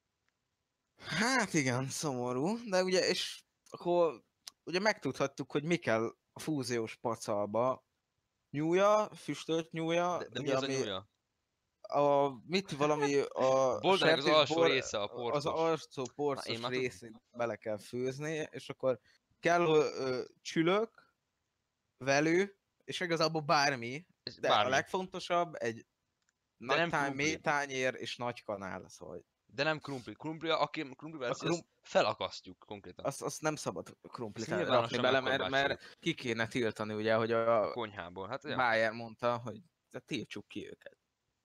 Hát igen, szomorú, de ugye, és akkor ugye megtudhattuk, hogy mi kell a fúziós pacalba. Nyúlja, füstölt nyúlja, De, de mi ugye, az a ami nyúlja? a, mit valami a Boldognak az alsó sertésbor- része, a porcos. Az alsó Na, porcos én már tudom. részét bele kell főzni, és akkor kell ö, csülök, velő, és igazából bármi, És de bármi. a legfontosabb egy nagy nem táj, krumpli. mély tányér és nagy kanál, szóval De nem krumpli. Krumpli, aki krumplivel A eszi, krum- azt felakasztjuk konkrétan. azt, azt nem szabad krumplit Ezt rakni nyilvánosan bele, mert, megkorbácsoljuk. mert ki kéne tiltani, ugye, hogy a A konyhából. Hát ja. Bayer mondta, hogy te tiltsuk ki őket.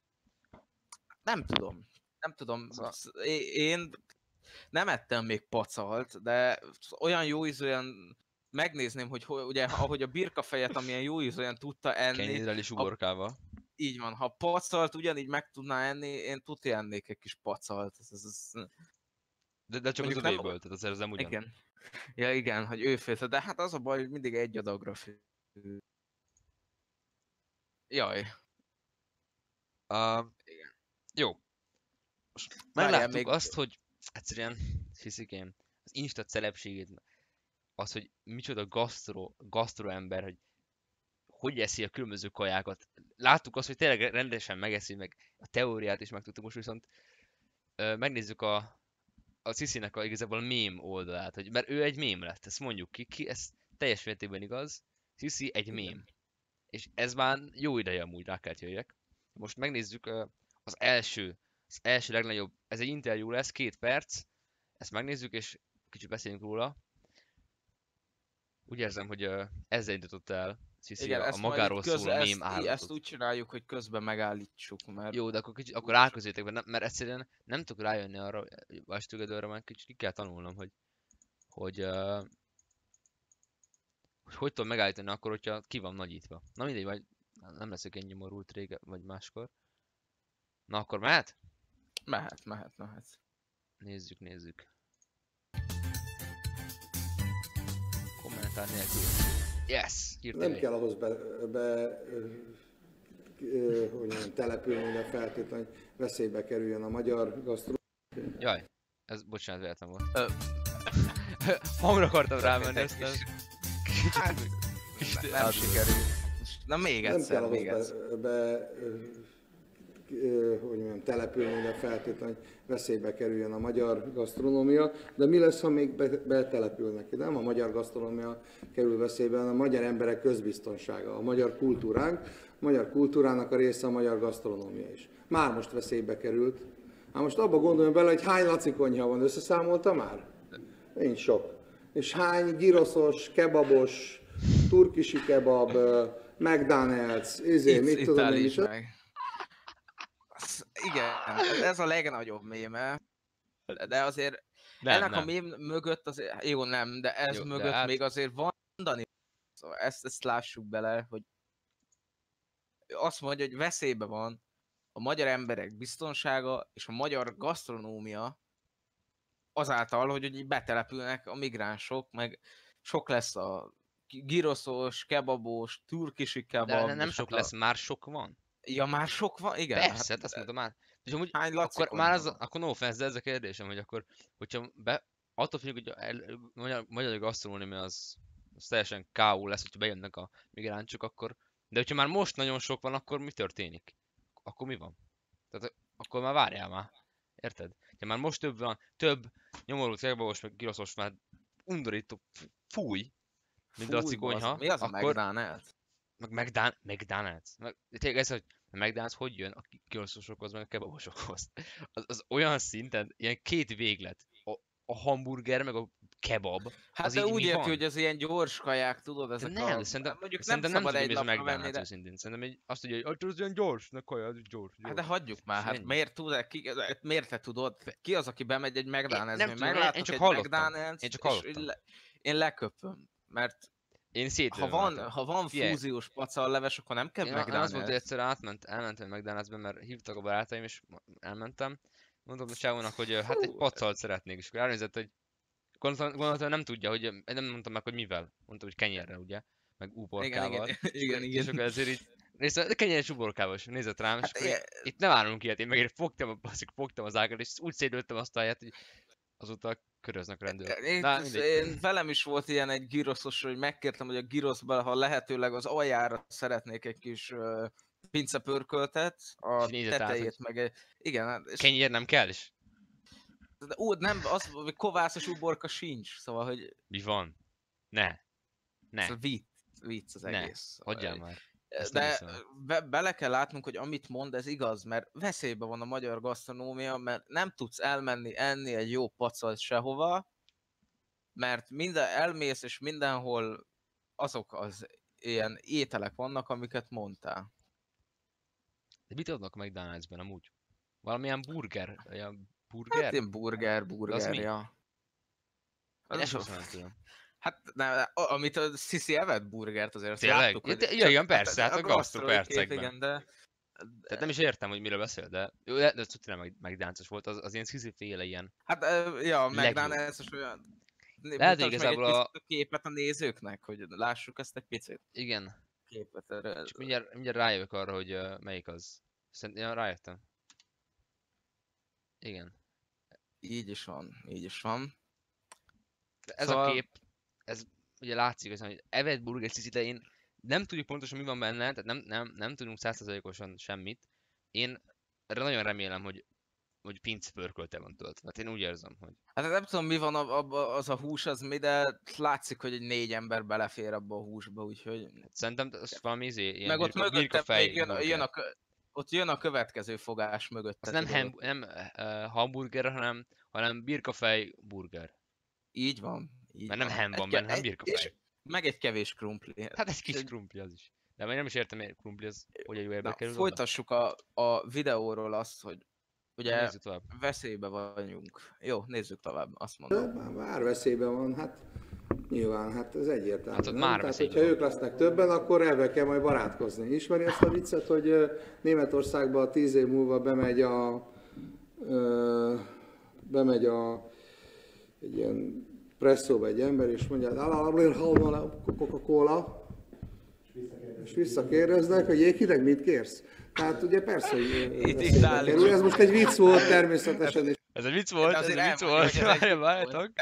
Nem tudom. Nem tudom. Szóval- Sz- é- Én nem ettem még pacalt, de olyan jó ízűen megnézném, hogy ho- ugye, ahogy a birkafejet, amilyen jó ízűen tudta enni. Kenyérrel és uborkával. így van, ha pacalt ugyanígy meg tudná enni, én tuti ennék egy kis pacalt. Ez, ez, ez... De, de csak Mondjuk az nem- övéből, tehát azért ez nem ugyan. Igen. Ja igen, hogy ő félte, de hát az a baj, hogy mindig egy adagra fő. Jaj. Uh, jó. Most Várjál, megláttuk még- azt, hogy egyszerűen, hiszikém, az Insta celebségét, az, hogy micsoda gasztro, gasztro ember, hogy hogy eszi a különböző kajákat. Láttuk azt, hogy tényleg rendesen megeszi, meg a teóriát is megtudtuk, most viszont ö, megnézzük a, a Sisinek a igazából a mém oldalát, hogy, mert ő egy mém lett, ezt mondjuk ki, ki ez teljes mértékben igaz, Sisi egy mém. És ez már jó ideje amúgy, rá kellett jöjjek. Most megnézzük ö, az első, az első legnagyobb, ez egy interjú lesz, két perc, ezt megnézzük és kicsit beszélünk róla. Úgy érzem, hogy ö, ezzel indított el Sisi Igen, a, a ezt majd magáról itt köz- szóló mém ezt, ezt állatot. úgy csináljuk, hogy közben megállítsuk, mert... Jó, de akkor kicsit, akkor ráközétek be, mert egyszerűen nem tudok rájönni arra, Watch Together-re, már kicsit ki kell tanulnom, hogy hogy, uh, hogy hogy tudom megállítani akkor, hogyha ki van nagyítva. Na mindegy, vagy nem leszek ennyi morult régen, vagy máskor. Na akkor mehet? Mehet, mehet, mehet. Nézzük, nézzük. Kommentár nélkül. Yes! Írtam Nem egy. kell ahhoz be, be ö, ö, hogy mondjam, települni, hogy feltétlenül veszélybe kerüljön a magyar gasztronómia. Jaj, ez bocsánat, véletlen volt. Ö, Hangra akartam rámenni, Egy aztán... kis- Kicsit... kicsit Nem átugortam. sikerült. Na még Nem egyszer, kell még ahhoz egyszer. be, be ö, ö, hogy mondjam, települni, hogy feltétlenül veszélybe kerüljön a magyar gasztronómia. De mi lesz, ha még be, betelepülnek ide? Nem a magyar gasztronómia kerül veszélybe, hanem a magyar emberek közbiztonsága, a magyar kultúránk. A magyar kultúrának a része a magyar gasztronómia is. Már most veszélybe került. Hát most abba gondoljon bele, hogy hány laci konyha van, összeszámolta már? Nincs sok. És hány giroszos, kebabos, turkisi kebab, ö, McDonald's, izé, Itt, mit itt tudom én állíts is. meg. Az- Igen, ez a legnagyobb méme. De azért Nem, ennek nem. a mém mögött azért, jó nem, de ez Jó, de mögött hát- még azért van mondani. Szóval ezt, ezt lássuk bele, hogy azt mondja, hogy veszélybe van a magyar emberek biztonsága és a magyar gasztronómia azáltal, hogy, hogy így betelepülnek a migránsok, meg sok lesz a giroszos, kebabos, turkisi kebab. De nem, nem és sok hát a- lesz, már sok van. Ja, már sok van? Igen. Persze, hát azt mondom már. És amúgy, Hány laci akkor konyha már az, van? akkor no offense, de ez a kérdésem, hogy akkor, hogyha be, attól függ, hogy a el- magyar, magyar gasztronómia az, az teljesen ká ó lesz, hogyha bejönnek a migránsok, akkor, de hogyha már most nagyon sok van, akkor mi történik? Akkor mi van? Tehát akkor már várjál már. Érted? Ha már most több van, több nyomorult kebabos, meg giroszos már undorító, f- fúj, mint a laci Fúj, konyha, bazd, mi az a akkor, McDonald's? meg McDonald's, McDonald's. Meg, tényleg ez, hogy a McDonald's hogy jön a giroszosokhoz, meg a kebabosokhoz. Az, az olyan szinten, ilyen két véglet. A, a hamburger, meg a kebab. Hát az de így úgy mi érti, van? hogy az ilyen gyors kaják, tudod, De ezek nem, a... de szerintem, mondjuk szerintem nem nem szabad tudom, egy hogy ez a lapra venni, McDonald's de... őszintén. Szerintem így azt tudja, hogy az ilyen gyors, ne kaja, ez gyors. Hát gyors. de hagyjuk már, És hát ennyi. miért tud ki, miért te tudod? Ki az, aki bemegy egy McDonald's-be? nem Én tudom, én- meglátok én csak egy hallottam. McDonald's, Én csak és hallottam. le, én leköpöm, mert Én ha szétlőm van, által. ha van Figyelj. fúziós pacalleves, akkor nem kell Én az volt, hogy McDonald's. egyszer átment, elmentem McDonald'sbe, mert hívtak a barátaim, és ma- elmentem. Mondom a csávónak, hogy ö, hát egy Fú. pacalt szeretnék, és akkor elnézett, hogy gondoltam, gondoltam, nem tudja, hogy ö, nem mondtam meg, hogy mivel. Mondtam, hogy kenyérre, ugye? Meg Igen, úborkával. igen, igen, És igen. akkor ezért így, nézd, de kenyéres uborkával, és nézett rám, és Hát akkor így, ilyen- itt nem állunk ilyet, én meg fogtam, a baszik, fogtam az ágat, és úgy szédültem azt a helyet, hogy azóta köröznek a rendőrök. Én, Na, ez- mindegy. én, velem is volt ilyen egy giroszos, hogy megkértem, hogy a giroszba, ha lehetőleg az aljára szeretnék egy kis uh, pincepörköltet, a És nézett át, tetejét meg egy... Igen, hát- és Kenyér nem kell, és de úgy nem, az, hogy kovászos uborka sincs, szóval, hogy mi van? Ne. Ne. ez vicc, vicc az Ne. egész. Szóval, Hagyjál már. Ezt nem de hiszem. be, bele kell látnunk, hogy amit mond, ez igaz, mert veszélyben van a magyar gasztronómia, mert nem tudsz elmenni enni egy jó pacalt sehova, mert minden elmész, és mindenhol azok az ilyen ételek vannak, amiket mondtál. De mit adnak a McDonald'sben amúgy? Valamilyen burger? Olyan burger? Hát ilyen burger, mi? burger, ja. Én Az ezt az- sem nem tudom. Hát nem, a- amit a Sisi evett burgert azért azt Tényleg? láttuk, Ja, hogy te- ja, igen, persze, hát a gasztrói gasztropercekben. kép, igen, de Tehát nem is értem, hogy miről beszél, de... Jó, de, de tényleg meg, megdáncos volt, az, az ilyen sziziféle ilyen... Hát, ö, ja, Legjobb. McDonald's olyan... Lehet, hogy Mutasd meg igazából egy a... picit a képet a nézőknek, hogy lássuk ezt egy picit. Igen. Képet erre. Csak mindjárt, mindjárt rájövök arra, hogy uh, melyik az. Szerintem ja, rájöttem. Igen. Így is van, így is van. De ez Szóval- a kép, ez ugye látszik, hogy evett burger cici, de én nem tudjuk pontosan mi van benne, tehát nem, nem, nem tudunk száz százalékosan semmit. Én erre nagyon remélem, hogy hogy pinc pörkölte van töltve. Hát én úgy érzem, hogy... Hát nem tudom mi van abba, az a hús, az mi, de látszik, hogy egy négy ember belefér abba a húsba, úgyhogy... Szerintem ez valami izé, ilyen Meg ott birka, birka mögötte fej még jön, burger. jön a, kö- ott jön a következő fogás mögötte. Az nem, tudod, ham, nem uh, hamburger, hanem, hanem birkafej burger. Így van. Így Mert nem van. ham van Egy benne, ke- hanem egy- birkafej. és Meg egy kevés krumpli. Hát egy kis Egy- krumpli az is. De én nem is értem, miért krumpli az, hogy a jó érbe Na, kerül. folytassuk a, a videóról azt, hogy ugye Nézzük tovább. veszélybe vagyunk. Jó, nézzük tovább, azt mondom. Már, már veszélyben van, hát nyilván, hát ez egyértelmű. Hát ott nem? már Tehát, veszélyben hogyha van. ők lesznek többen, akkor ebben kell majd barátkozni. Ismeri ezt a viccet, hogy ö, Németországban tíz év múlva bemegy a, ö, bemegy a egy ilyen presszóba egy ember, és mondja, Coca-Cola, és visszakérdeznek, hogy jé, hideg mit kérsz? Tehát ugye persze, hogy Itt veszélybe állítsuk. kerül. Ez most egy vicc volt természetesen, és Ez egy vicc volt, ez egy vicc volt. Várjál, várjátok.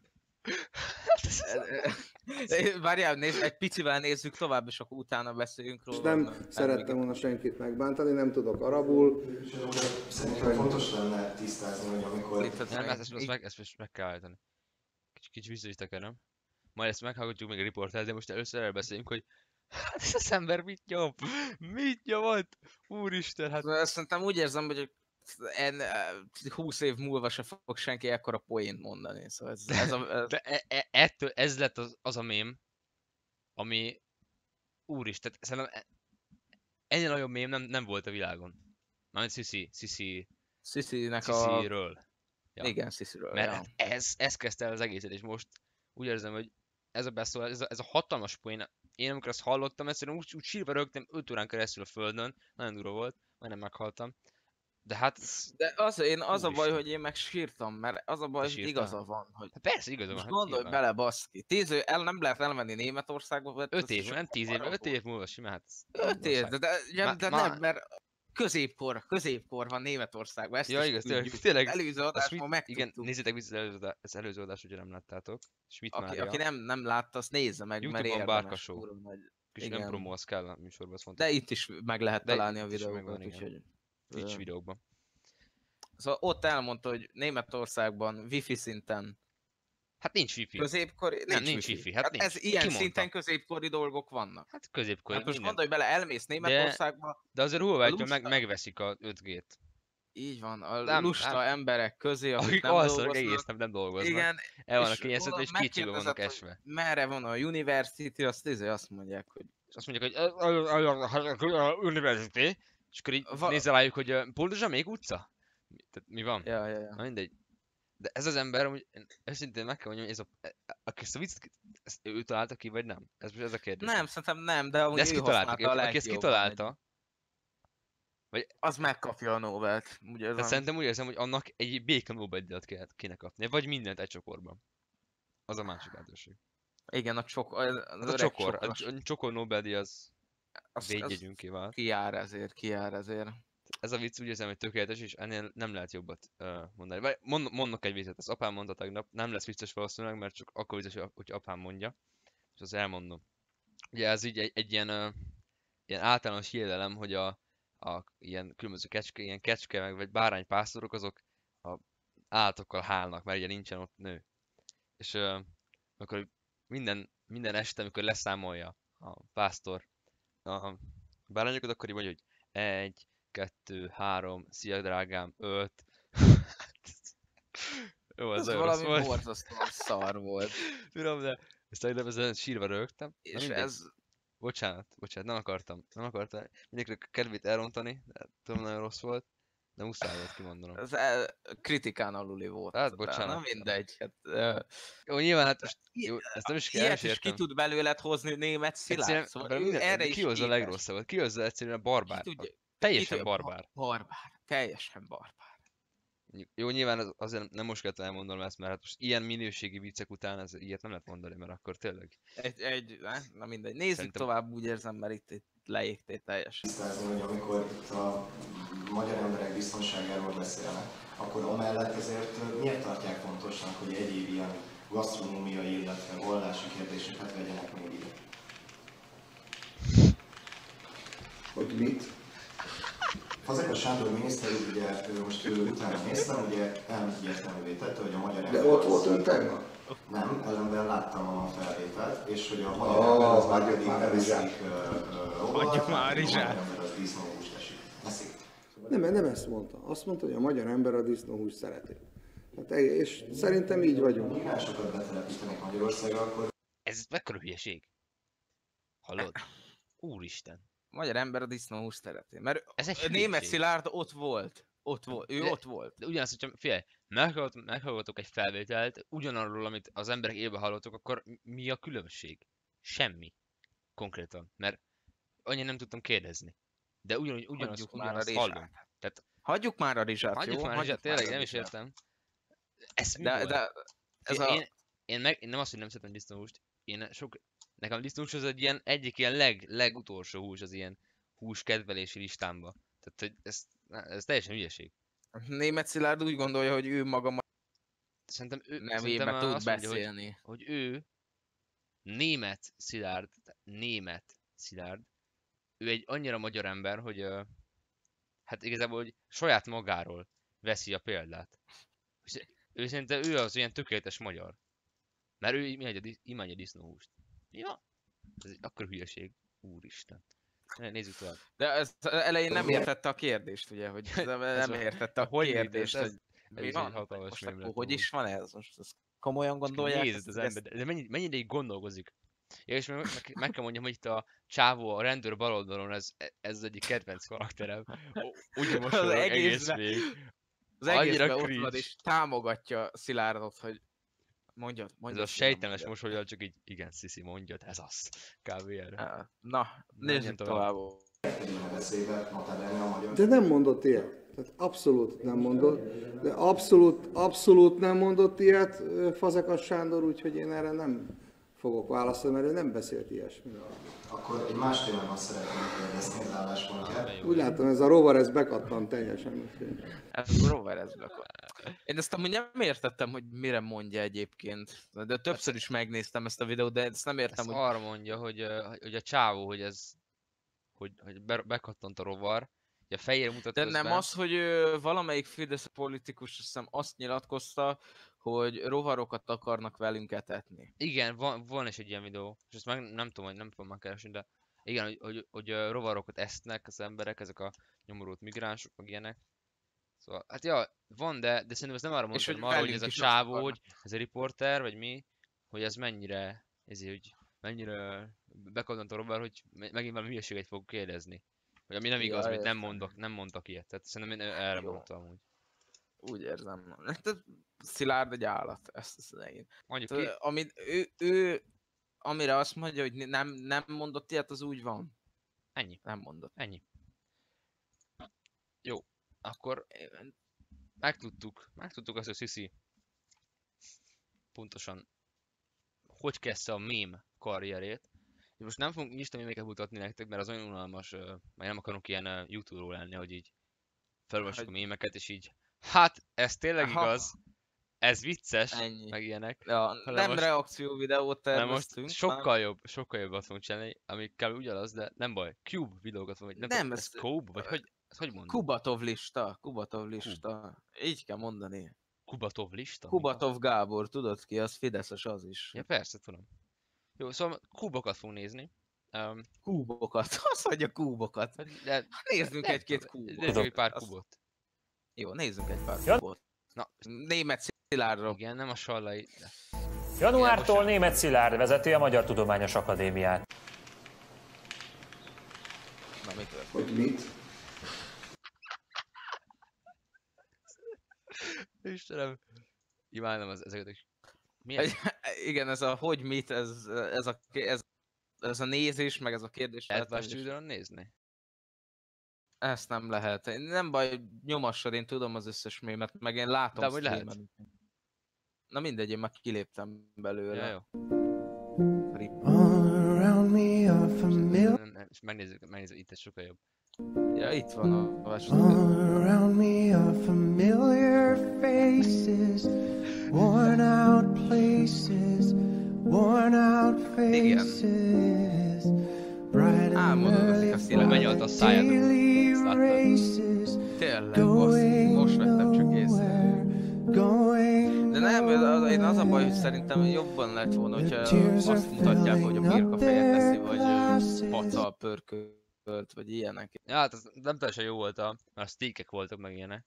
Várjál, nézd, egy picivel nézzük tovább, és akkor utána beszéljünk róla. nem Na, szerettem volna senkit megbántani, nem tudok arabul. Szerintem fontos lenne tisztázni, hogy amikor... Itt az Nem, meg- ezt, ezt, meg, ezt most meg kell állítani. Kicsit kicsi vissza is tekerem. Majd ezt meghallgatjuk még a riportát, de most először elbeszéljünk, hogy hát ez az ember mit nyom? Mit nyomott? Úristen, hát... Szóval szerintem úgy érzem, hogy en, húsz év múlva se fog senki ekkora poént mondani. Szóval ez, ez a, ez, De e, e, ettől ez lett az, az a mém, ami... Úristen, szerintem e- ennél nagyobb mém nem, nem volt a világon. Mármint Sisi, Sisi, Sisi-nek a... Sisi-ről. Ja. Igen, Sisi-ről. Mert Ja. hát ez, ez kezdte el az egészet, és most úgy érzem, hogy ez a beszólás, ez a, ez a hatalmas poén, én amikor ezt hallottam, egyszerűen úgy, úgy sírva rögtem öt órán keresztül a földön, nagyon durva volt, majdnem meghaltam. De hát... ez- De az, én, az a baj, Úristen. hogy én meg sírtam, mert az a baj, hogy sírtál? igaza van. Hogy Hát persze, igaza van. most hát gondolj nyilván. bele, baszki. Tíz év, el nem lehet elmenni Németországba. mert Öt az év, sokkal nem tíz év, arra öt volt. év múlva simán. Hát ez Öt év, de, de, de, Má- de má- nem, mert középkor, középkor van Németországban, ezt Ja, is igaz, tudjuk. tényleg, tényleg. Előző A adásban Schmidt- megtudtuk. igen, nézzétek vissza az előző, az előző adást, hogyha nem láttátok. Schmidt Aki, Mária. aki nem, nem látta, azt nézze meg, mert YouTube-on érdemes. Bárka Show. kurva nagy. Kis nem igen. promó, az kell a műsorban, az fontos. De itt is meg lehet De találni a itt is videókat, megvan, igen. úgyhogy... Twitch ö, videókban. Szóval ott elmondta, hogy Németországban wifi szinten Hát nincs wifi. középkori... Nem, nincs wifi, hát nincs. ez ilyen Ki mondta? szinten középkori dolgok vannak. Hát középkor Hát most minden. gondolj bele, elmész Németországba, De azért Huawei-től meg, lusta- megveszik a öt G-t. így van, a Nem, lusta nem. emberek közé, akik, Akik nem alszanak dolgoznak. egész nap nem dolgoznak. Igen, El vannak és kényeztetve, oda és kétségbe vannak megkérdezed, esve. hogy merre van a university, azt, izé azt mondják, hogy És azt mondják, hogy a- a- a- a- a University, és akkor így Va- nézzel rájuk, hogy ö, pontosan még utca? Mi- Tehát mi van? ja, ja, ja. Na mindegy. De ez az ember, amúgy én őszintén meg kell mondjam, hogy ez a, e- aki ezt a viccet, ezt ő találta ki, vagy nem? Ez most ez a kérdés. Nem, szerintem nem, de amúgy De ezt ő kitalálta, használta a aki ezt legjobban, kitalálta, hogy Az megkapja a Nobelt. Ugye ez tehát nem- szerintem úgy érzem, hogy annak egy béka Nobel-díjat kéne, kéne kapnia, vagy mindent egy csokorban. Az a másik lehetőség. Igen, a csok, az, az Az a öreg csokor, a csokros, a csokor Nobel-díj az az, az védjegyünké vált. kijár ezért, kijár ezért. Ez a vicc úgy érzem, hogy tökéletes, és ennél nem lehet jobbat uh, mondani. Vagy mond, mondok egy viccet, az apám mondta tegnap, nem lesz vicces valószínűleg, mert csak akkor vicces, hogy apám mondja, és azt elmondom. Ugye ez így egy, egy ilyen, uh, ilyen általános hiedelem, hogy a, a ilyen különböző kecske, ilyen kecske meg vagy báránypásztorok azok a állatokkal hálnak, mert ugye nincsen ott nő. És uh, akkor minden, minden este, amikor leszámolja a pásztor a bárányokat, akkor így mondja, hogy egy, kettő, három, szia drágám, öt. Jó, az Ez olyan rossz valami volt. borzasztóan szar volt. Tudom, de ezt tegnap ezen sírva rögtem. Na És mindegy. ez, Bocsánat, bocsánat, nem akartam. Nem akartam mindenkinek a kedvét elrontani, de tudom, nagyon rossz volt. De muszáj volt kimondanom. ez el, kritikán aluli volt. Hát, De bocsánat. Na mindegy. Hát, ö, Jó, nyilván hát most, i- jó, ezt nem is kell, nem ilyet is is ki értem. tud belőled hozni német Szilárd. Egyszerűen, Szóval de ő minden, erre de is ki hozza a képes. legrosszabbat? Ki hozza egyszerűen a Ki barbár. tudja. Teljesen Kitől- barbár. Barbár. Teljesen barbár. Jó, nyilván az- azért nem most kell elmondanom ezt, mert hát most ilyen minőségi viccek után ez, ilyet nem lehet mondani, mert akkor tényleg. Egy, egy, ne? Na mindegy. Nézzük Szerintem- tovább, úgy érzem, mert itt, itt leégtél teljesen. Tisztázni, hogy amikor itt a magyar emberek biztonságáról beszélnek, akkor amellett ezért miért tartják fontosnak, hogy egyéb ilyen gasztronómiai, illetve vallási kérdéseket vegyenek még ide? Hogy mit? Fazekas Sándor miniszter úr, ugye ő most ő utána néztem, ugye egyértelművé tette, hogy a magyar De ember ott az- volt ön tegnap? Nem, ellenben láttam a felvételt, és hogy a magyar Ah, ember az hagyjuk pedig már a eszik rizsát. rovarat, Hagyjuk már a a rizsát. magyar ember az disznóhúst esik. Eszik. Nem, nem ezt mondta. Azt mondta, hogy a magyar ember a disznóhúst szereti. Hát, és szerintem így vagyunk. Migránsokat betelepítenek Magyarországra, akkor Ez mekkora hülyeség. Hallod? Úristen. Magyar ember a disznóhúst szereti. Mert Ez egy német hülyeség. Szilárd ott volt. Ott volt. Ő De- ott volt. De ugyanazt, hogyha figyelj, meghallgat, meghallgatok egy felvételt, ugyanarról, amit az emberek élve hallottak, akkor mi a különbség? Semmi. Konkrétan. Mert annyira nem tudtam kérdezni. De ugyanúgy, ugyanaz, Hagyjuk már a ugyanazt rizsát. hallom. Tehát Hagyjuk már a rizsát, hagyjuk jó? már, Hagyjuk Rizsát, tényleg a nem is rizsát. értem. Ez mi De, volt? de ez én, a... én, én, meg, én nem azt, hogy nem szeretem disznóhúst, én sok, nekem a disznóhús az egy ilyen, egyik ilyen leg, legutolsó hús az ilyen hús kedvelési listámba. Tehát, hogy ez, ez teljesen hülyeség. Német Szilárd úgy gondolja, hogy ő maga ma- Szerintem ő, nevében szerintem tud azt mondja, hogy, beszélni. hogy ő német Szilárd, tehát német Szilárd, ő egy annyira magyar ember, hogy ö, hát igazából, hogy saját magáról veszi a példát. És ő szerintem ő az ilyen tökéletes magyar. Mert ő imádja, a disz- imádja a disznóhúst. Ja, ez egy akkor hülyeség. Úristen. Ne, nézzük tovább. De ez elején nem értette a kérdést, ugye, hogy ez nem Ez a- értette a hogy mi, kérdést, ez- hogy ez mi is van? egy hatalmas Most mém akkor lett hogy volna. is van ez? Most ezt komolyan gondolják? Nézd ezt- az ezt- ember, de mennyi, mennyi ideig gondolkozik. Ja, és meg, meg, meg kell mondjam, hogy itt a csávó, a rendőr baloldalon, ez, ez az egyik kedvenc karakterem. U- Úgy mosolyog egész egészben- végig. Az annyira egészben ott cringe. van és támogatja Szilárdot, hogy mondjad, Ez mondjad. a fiam, sejtelmes mondjad. mosolyal csak így, igen, Sziszi, mondjad, ez az. Kb. erre. Á, Na, Menjen nézzük tovább. tovább. Egyéne beszébe, notabene a magyar De nem mondott ilyet. Tehát abszolút nem mondott. De abszolút, abszolút nem mondott ilyet ö, Fazekas Sándor, úgyhogy én erre nem fogok válaszolni, mert ő nem beszélt ilyesmiről. Akkor egy más témában szeretném kérdezni az álláspontját. Úgy látom, ez a rovar, ez bekattan teljesen. úgyhogy- Ez rover ez akkor. Én ezt amúgy nem értettem, hogy mire mondja egyébként. De többször is megnéztem ezt a videót, de ezt nem értem, Ezt hogy arra mondja, hogy, ö, hogy- hogy a csávó, hogy ez, hogy, hogy be- bekattant a rovar, hogy a fejére mutat de közben. nem az, hogy ö, valamelyik Fidesz politikus azt hiszem azt nyilatkozta, hogy rovarokat akarnak velünk etetni. Igen, van, van is egy ilyen videó, és ezt meg nem tudom, hogy nem fogom megkeresni, de igen, hogy, hogy, hogy ö, rovarokat esznek az emberek, ezek a nyomorult migránsok, meg ilyenek. Szóval, hát ja, van, de, de szerintem ez nem arra És mondtam, hogy hanem arra, hogy velünk ez a is azt csávó, akarnak. hogy ez egy riporter, vagy mi, hogy ez mennyire, ezért, hogy mennyire bekattant a rovar, hogy me- megint valami hülyeséget fog kérdezni. Hogy ami nem Ja, igaz, hogy nem értem. mondok, nem mondtak ilyet. Tehát szerintem én erre Jó. mondtam amúgy. Úgy érzem. Tehát Szilárd egy állat, ezt az elején. Mondjuk ki, Tehát, amit ő, ő, amire azt mondja, hogy nem, nem mondott ilyet, az úgy van. ennyi, Nem mondott. ennyi. Jó, akkor megtudtuk, megtudtuk azt, hogy Sziszi pontosan hogy kezdte a mém karrierét. És most nem fogunk Insta mémeket mutatni nektek, mert az olyan unalmas, ö, meg nem akarunk ilyen ö, YouTube-ról lenni, hogy így felolvassuk a Hogy- mémeket, és így hát, ez tényleg Aha. igaz, ez vicces, Ennyi. meg ilyenek. Ja, hanem nem most- reakció videót Nem terveztünk. most sokkal jobb, sokkal jobbat fogunk csinálni, ami kb. Ugyanaz, de nem baj, Cube videókat fogunk, vagy nem, Nem, tudom, ez ez- Cube, vagy hogy, ezt hogy mondod? Kubatov lista, Kubatov lista. Így kell mondani. Kubatov lista? Mi van? Kubatov Gábor, tudod ki, az fideszes az is. Ja persze, tudom. Jó, szóval kubokat fogunk nézni. Um, Kúbokat, azt mondja kúbokat. de Nézzünk nem egy-két tudom, kúbot. Nézzük egy pár Azt- kubot. Jó, nézzünk egy pár Ja. kúbot. Na, Német Szilárdról. igen, nem a sallai. De... Januártól Németh Szilárd vezeti a Magyar Tudományos Akadémiát. Na, mit történt? Hogy mit? Istenem. Imádom az, ezeket is. Milyen? Egy- Igen, ez a hogy mit, ez, ez, a, ez, ez a nézés, meg ez a kérdés. Lehet feltevés. más videón nézni? Ezt nem lehet. Nem baj, nyomassad, én tudom az összes mémet, meg én látom De hogy lehet? streamen. Na mindegy, én már kiléptem belőle. Ja, jó. Rip. Nem, nem, és megnézzük, megnézzük, itt ez sokkal jobb. Ja, itt van a vasúti. Around me are familiar faces, worn out places, worn out faces, bright and early Megnyalt a száját, daily azt láttad? races, Tényleg, most, most vettem csak észre. going De nem, az, én az a baj, hogy szerintem jobban lett volna, hogyha azt mutatják, hogy a birkafejet teszi, vagy ö, pacal pörkölt, vagy ilyenek. Ja, hát az nem teljesen jó volt, a, mert a steakek voltak meg ilyenek.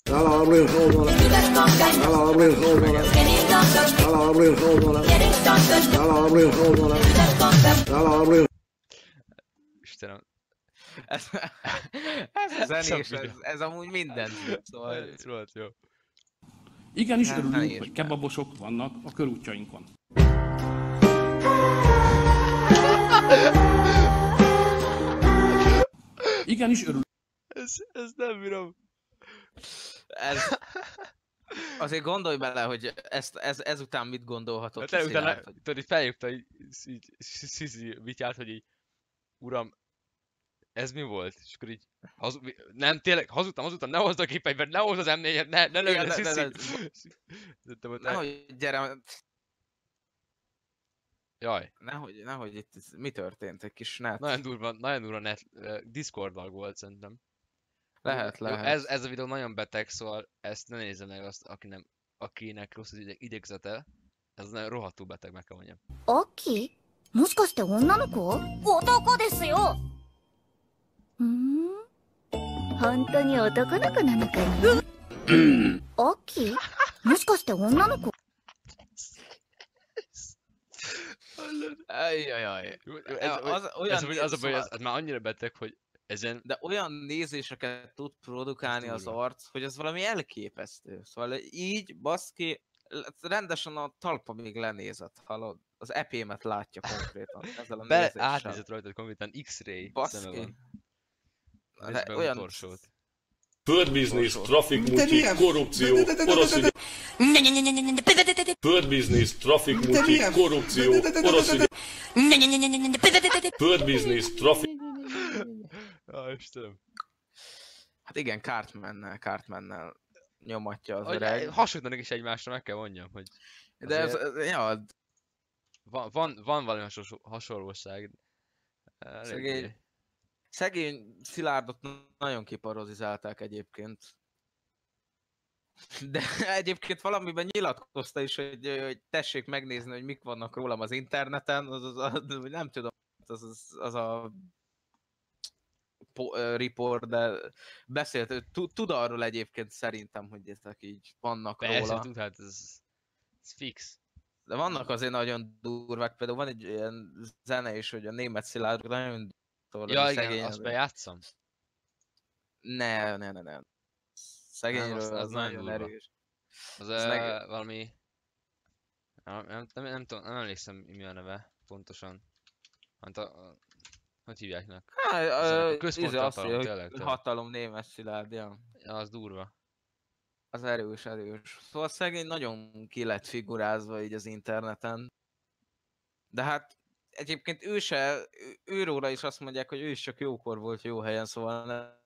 Istenem. Ez, ez a zenés, ez, ez amúgy minden. Szóval... Ez volt jó. Igenis Hát, örülünk, nehéz hogy már. kebabosok vannak a körútjainkon. Igenis örülünk. Ez, ez nem bírom. Ez... Azért gondolj bele, hogy ezt, ez, ezután mit gondolhatott. Hát te utána, Szilárd, hogy- tudod, így felhívta így, így, Szizi Vityát, hogy így, uram, ez mi volt? És akkor így, hazu, nem, tényleg, hazudtam, hazudtam, ne hozd a képeiben, ne hozd az em négyet, ne, ne lőd Igen, a ne- ne- Szizi. Szerintem ott el- Nehogy, gyere, Jaj, nehogy, nehogy itt ez- mi történt, egy kis net. nagyon durva, nagyon durva net, uh, Discord lag volt szerintem. Lehet, Jó, lehet. Ez, ez a videó nagyon beteg, szóval ezt ne nézze meg azt, aki nem, akinek rossz az ide- idegzete. Ez nagyon rohadtul beteg, meg kell mondjam. アッキーもしかして女の子男ですよふん本当に男の子なのかなアッキーもしかして女の子 Ajjajaj. Jó, jó, Ez, Ez, az, olyan, ez, az, az a baj, ez, szóval- ez már annyira beteg, hogy ezen... de olyan nézéseket tud produkálni az durva. arc, hogy ez valami elképesztő. Szóval így, baszki, rendesen a talpa még lenézett, hallod? Az epémet látja konkrétan. Ezzel a Be, nézéssel. átnézett rajtad konkrétan X-ray szeme Baszki. van. De Nézd be a olyan- motorsót. Földbiznisz, trafikmutyi, korrupció, orosz ügy... Földbiznisz, trafikmutyi, korrupció, orosz ügy... Földbiznisz, trafik... Ja, Istenem. Hát igen, Cartmannel, Cartmannel nyomatja az Hogy öreg. hasonlítanak is egymásra, meg kell mondjam, hogy De ez, azért ez- ja, van, van, van valami hasonló, hasonlóság. Eléggé. szegény, szegény Szilárdot nagyon kiparodizálták egyébként. De egyébként valamiben nyilatkozta is, hogy, hogy tessék megnézni, hogy mik vannak rólam az interneten, az, az, az nem tudom, az, az, az a po, uh, report, de beszélt, ő tud, tud arról egyébként szerintem, hogy ezek így vannak Persze, róla. tud, hát ez, ez fix. De vannak azért nagyon durvák, például van egy ilyen zene is, hogy a német Szilárd nagyon durva, Ja, hogy igen, szegény- azt bejátszam. Ne, ne, ne, ne. Szegényről az- az, az nagyon nagyon durva. erős. Az Ez uh, meg- valami... Nem, nem, nem, nem, tudom, nem emlékszem mi a neve pontosan. Hát a, a, hogy hívjáknak? Há, Ez a ö, központi izé azt hatalom, írja, tényleg, hogy tényleg. hatalom német Szilárd, ja. Ja, az durva. Az erős, erős. Szóval szegény nagyon ki lett figurázva így az interneten. De hát egyébként ő se, ő- őróla is azt mondják, hogy ő is csak jókor volt jó helyen, szóval ne,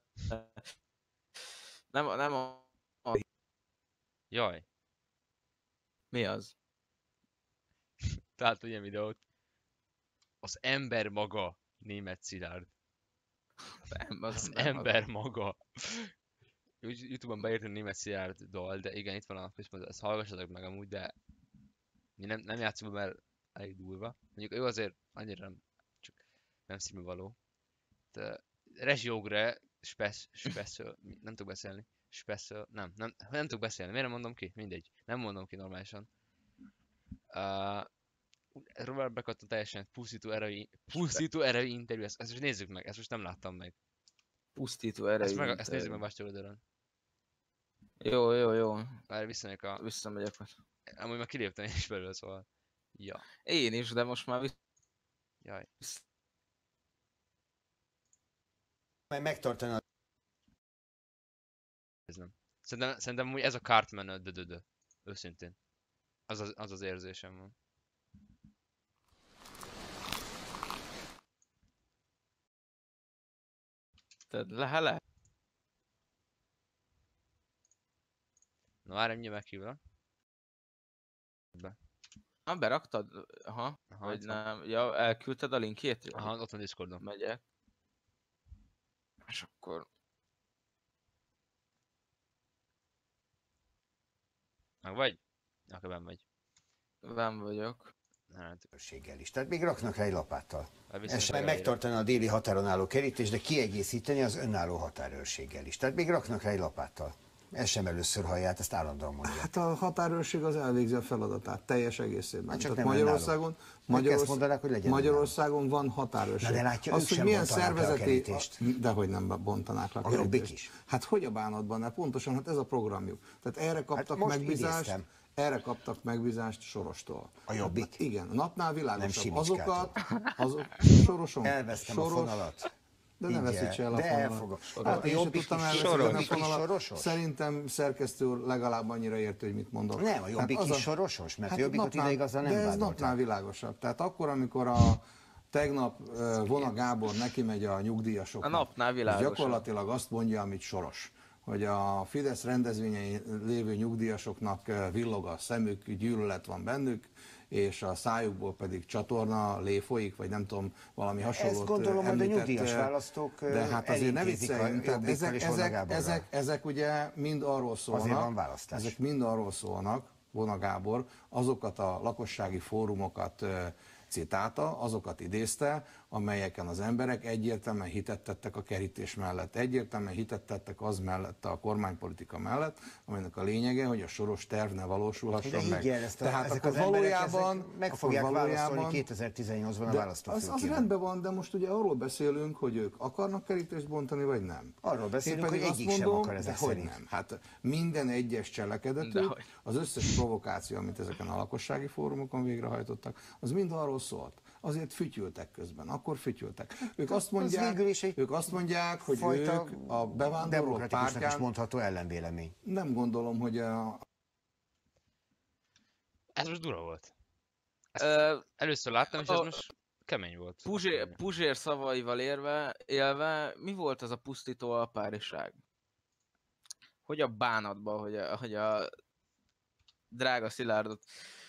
nem, nem a... a... Jaj, Mi az? tehát ilyen videót. Az ember maga német Szilárd. Az, em, az, Az nem ember maga. Úgy Youtube-on beírtam német Szilárd dal, de igen, itt van a központ, ezt hallgassatok meg amúgy, de mi nem, nem játszom be, mert elég durva. Mondjuk ő azért annyira nem, csak nem színvaló. De Rezsiogre spesz, special, nem tudok beszélni. Special, nem, nem, nem tudok beszélni, miért nem mondom ki? Mindegy, nem mondom ki normálisan. Uh, Robert bekattam teljesen pusztító erejű, pusztító erejű interjú, ezt, ezt most nézzük meg, ezt most nem láttam meg. Pusztító erejű. Ezt, meg, ezt nézzük interjú. meg Bástya oldalon. Jó, jó, jó. Várj, visszamegyek a... Visszamegyek. Amúgy már kiléptem én is belőle, szóval... Ja, Én is, de most már vissza... jaj. Meg megtartani a Ez nem. Szerintem, szerintem úgy ez a Cartman a dödödö. Őszintén. Az az, az az érzésem van. Tehát le, le. Na várj, mindjárt meghívlak. Be. Na, beraktad? Aha. Aha, Vagy itt van. nem. Ja, elküldted a linkjét? Aha, ott van Discordon. Megyek. És akkor... Meg vagy? Akkor benn vagy. Ben vagyok. Hát, Őrséggel is. Tehát még raknak rá egy lapáttal. viszont Ez sem megállja. megtartani a déli határon álló kerítés, de kiegészíteni az önálló határőrséggel is. Tehát még raknak rá egy lapáttal. Ez sem először hallják, ezt állandóan mondják. Hát a határőrség az elvégzi a feladatát teljes egészében. Hát csak Tehát nem Magyarországon, Magyarorsz... mondanák, hogy legyen Magyarországon van határőrség. Na de látja, az, ők hogy sem milyen bontanák le a szervezeti... kerítést. Dehogy nem bontanák le a A Jobbik kerítést. is. Hát hogy a bánatban? Hát pontosan, hát ez a programjuk. Tehát erre kaptak most megbízást. idéztem. Erre kaptak megbízást Sorostól. A Jobbik? Hát, igen, a napnál világosabb. Nem Azokat, azok Soroson. Elvesztem Soros, a fonalat. De ne veszíts el a de fonalat. elfogom. Hát, A én sem Jobbik tudtam is elveszíteni a Jobbik is fonalat. sorosos? Szerintem szerkesztő úr legalább annyira értő, hogy mit mondok. Nem, a Jobbik az is sorosos, mert a Jobbikot napnál- ideig azzal nem De ez vádolták. napnál világosabb. Tehát akkor, amikor a tegnap uh, Vona Gábor neki megy a nyugdíjasoknak, A napnál és világosabb. gyakorlatilag azt mondja, amit Soros, hogy a Fidesz rendezvényein lévő nyugdíjasoknak uh, villog a szemük, gyűlölet van bennük, és a szájukból pedig csatorna lé folyik, vagy nem tudom, valami hasonlót Ezt gondolom, hogy a említett, nyugdíjas uh, választók de hát azért ne elintézik a vicceljünk, tehát Jobbikkal ezek, és Vona ezek, Gáborral. ezek, ezek ugye mind arról szólnak, Azért van választás. ezek mind arról szólnak, Vona Gábor azokat a lakossági fórumokat ö, citálta, azokat idézte, amelyeken az emberek egyértelműen hitet tettek a kerítés mellett, egyértelműen hitet tettek az mellett, a kormánypolitika mellett, amelynek a lényege, hogy a Soros terv ne valósulhasson De meg. igen, ezt a, Tehát ezek akkor az emberek valójában, ezek meg akkor fogják válaszolni valójában- kétezer-tizennyolcban a de az, az választófülkében. rendben van, de most ugye arról beszélünk, hogy ők akarnak kerítést bontani, vagy nem. Arról beszélünk, Én pedig hogy azt egyik sem mondom, akar ezek de hogy szerint. nem. Hát minden egyes cselekedetük, Dehogy. az összes provokáció, amit ezeken a lakossági fórumokon végrehajtottak, az mind arról szólt. Azért fütyültek közben, akkor fütyültek. Ők azt mondják, végül is egy ők azt mondják hogy fajta ők a bevándorlók demokratikusnak is pártján, mondható ellenvélemény. nem gondolom, hogy a, Ez most dura volt. Ezt Ö, először láttam, és ez a- most kemény volt. Puzsér, Puzsér szavaival érve, élve, mi volt az a pusztító alpáriság? Hogy a bánatban, hogy a, hogy a drága Szilárdot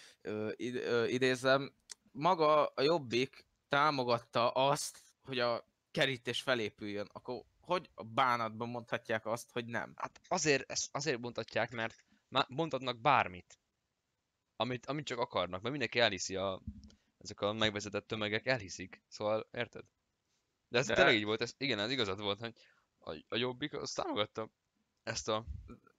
ö, id, ö, idézem, maga a Jobbik támogatta azt, hogy a kerítés felépüljön, akkor hogy a bánatban mondhatják azt, hogy nem? Hát azért, ezt azért bontatják, mert má- bontatnak bármit. Amit, amit csak akarnak, mert mindenki elhiszi, a, ezek a megvezetett tömegek elhiszik. Szóval, érted? De ez De- tényleg így volt, ez, igen, ez igazad volt, hogy a, a Jobbik azt támogatta ezt a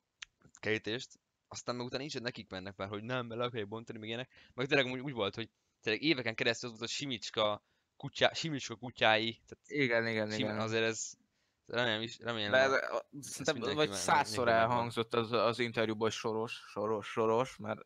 kerítést, aztán meg utána így nekik mennek már, hogy nem, mert le akarják bontani, meg ilyenek. Meg tényleg úgy, úgy volt, hogy tényleg éveken keresztül az volt a Simicska, kutyá, Simicska kutyái, tehát Igen, igen, Sim, igen. azért ez remélem is, remélem. De ez, a- a- szerintem mindenki vagy meg- százszor mindenki megvan. elhangzott az, az interjúban, hogy Soros, Soros, Soros, mert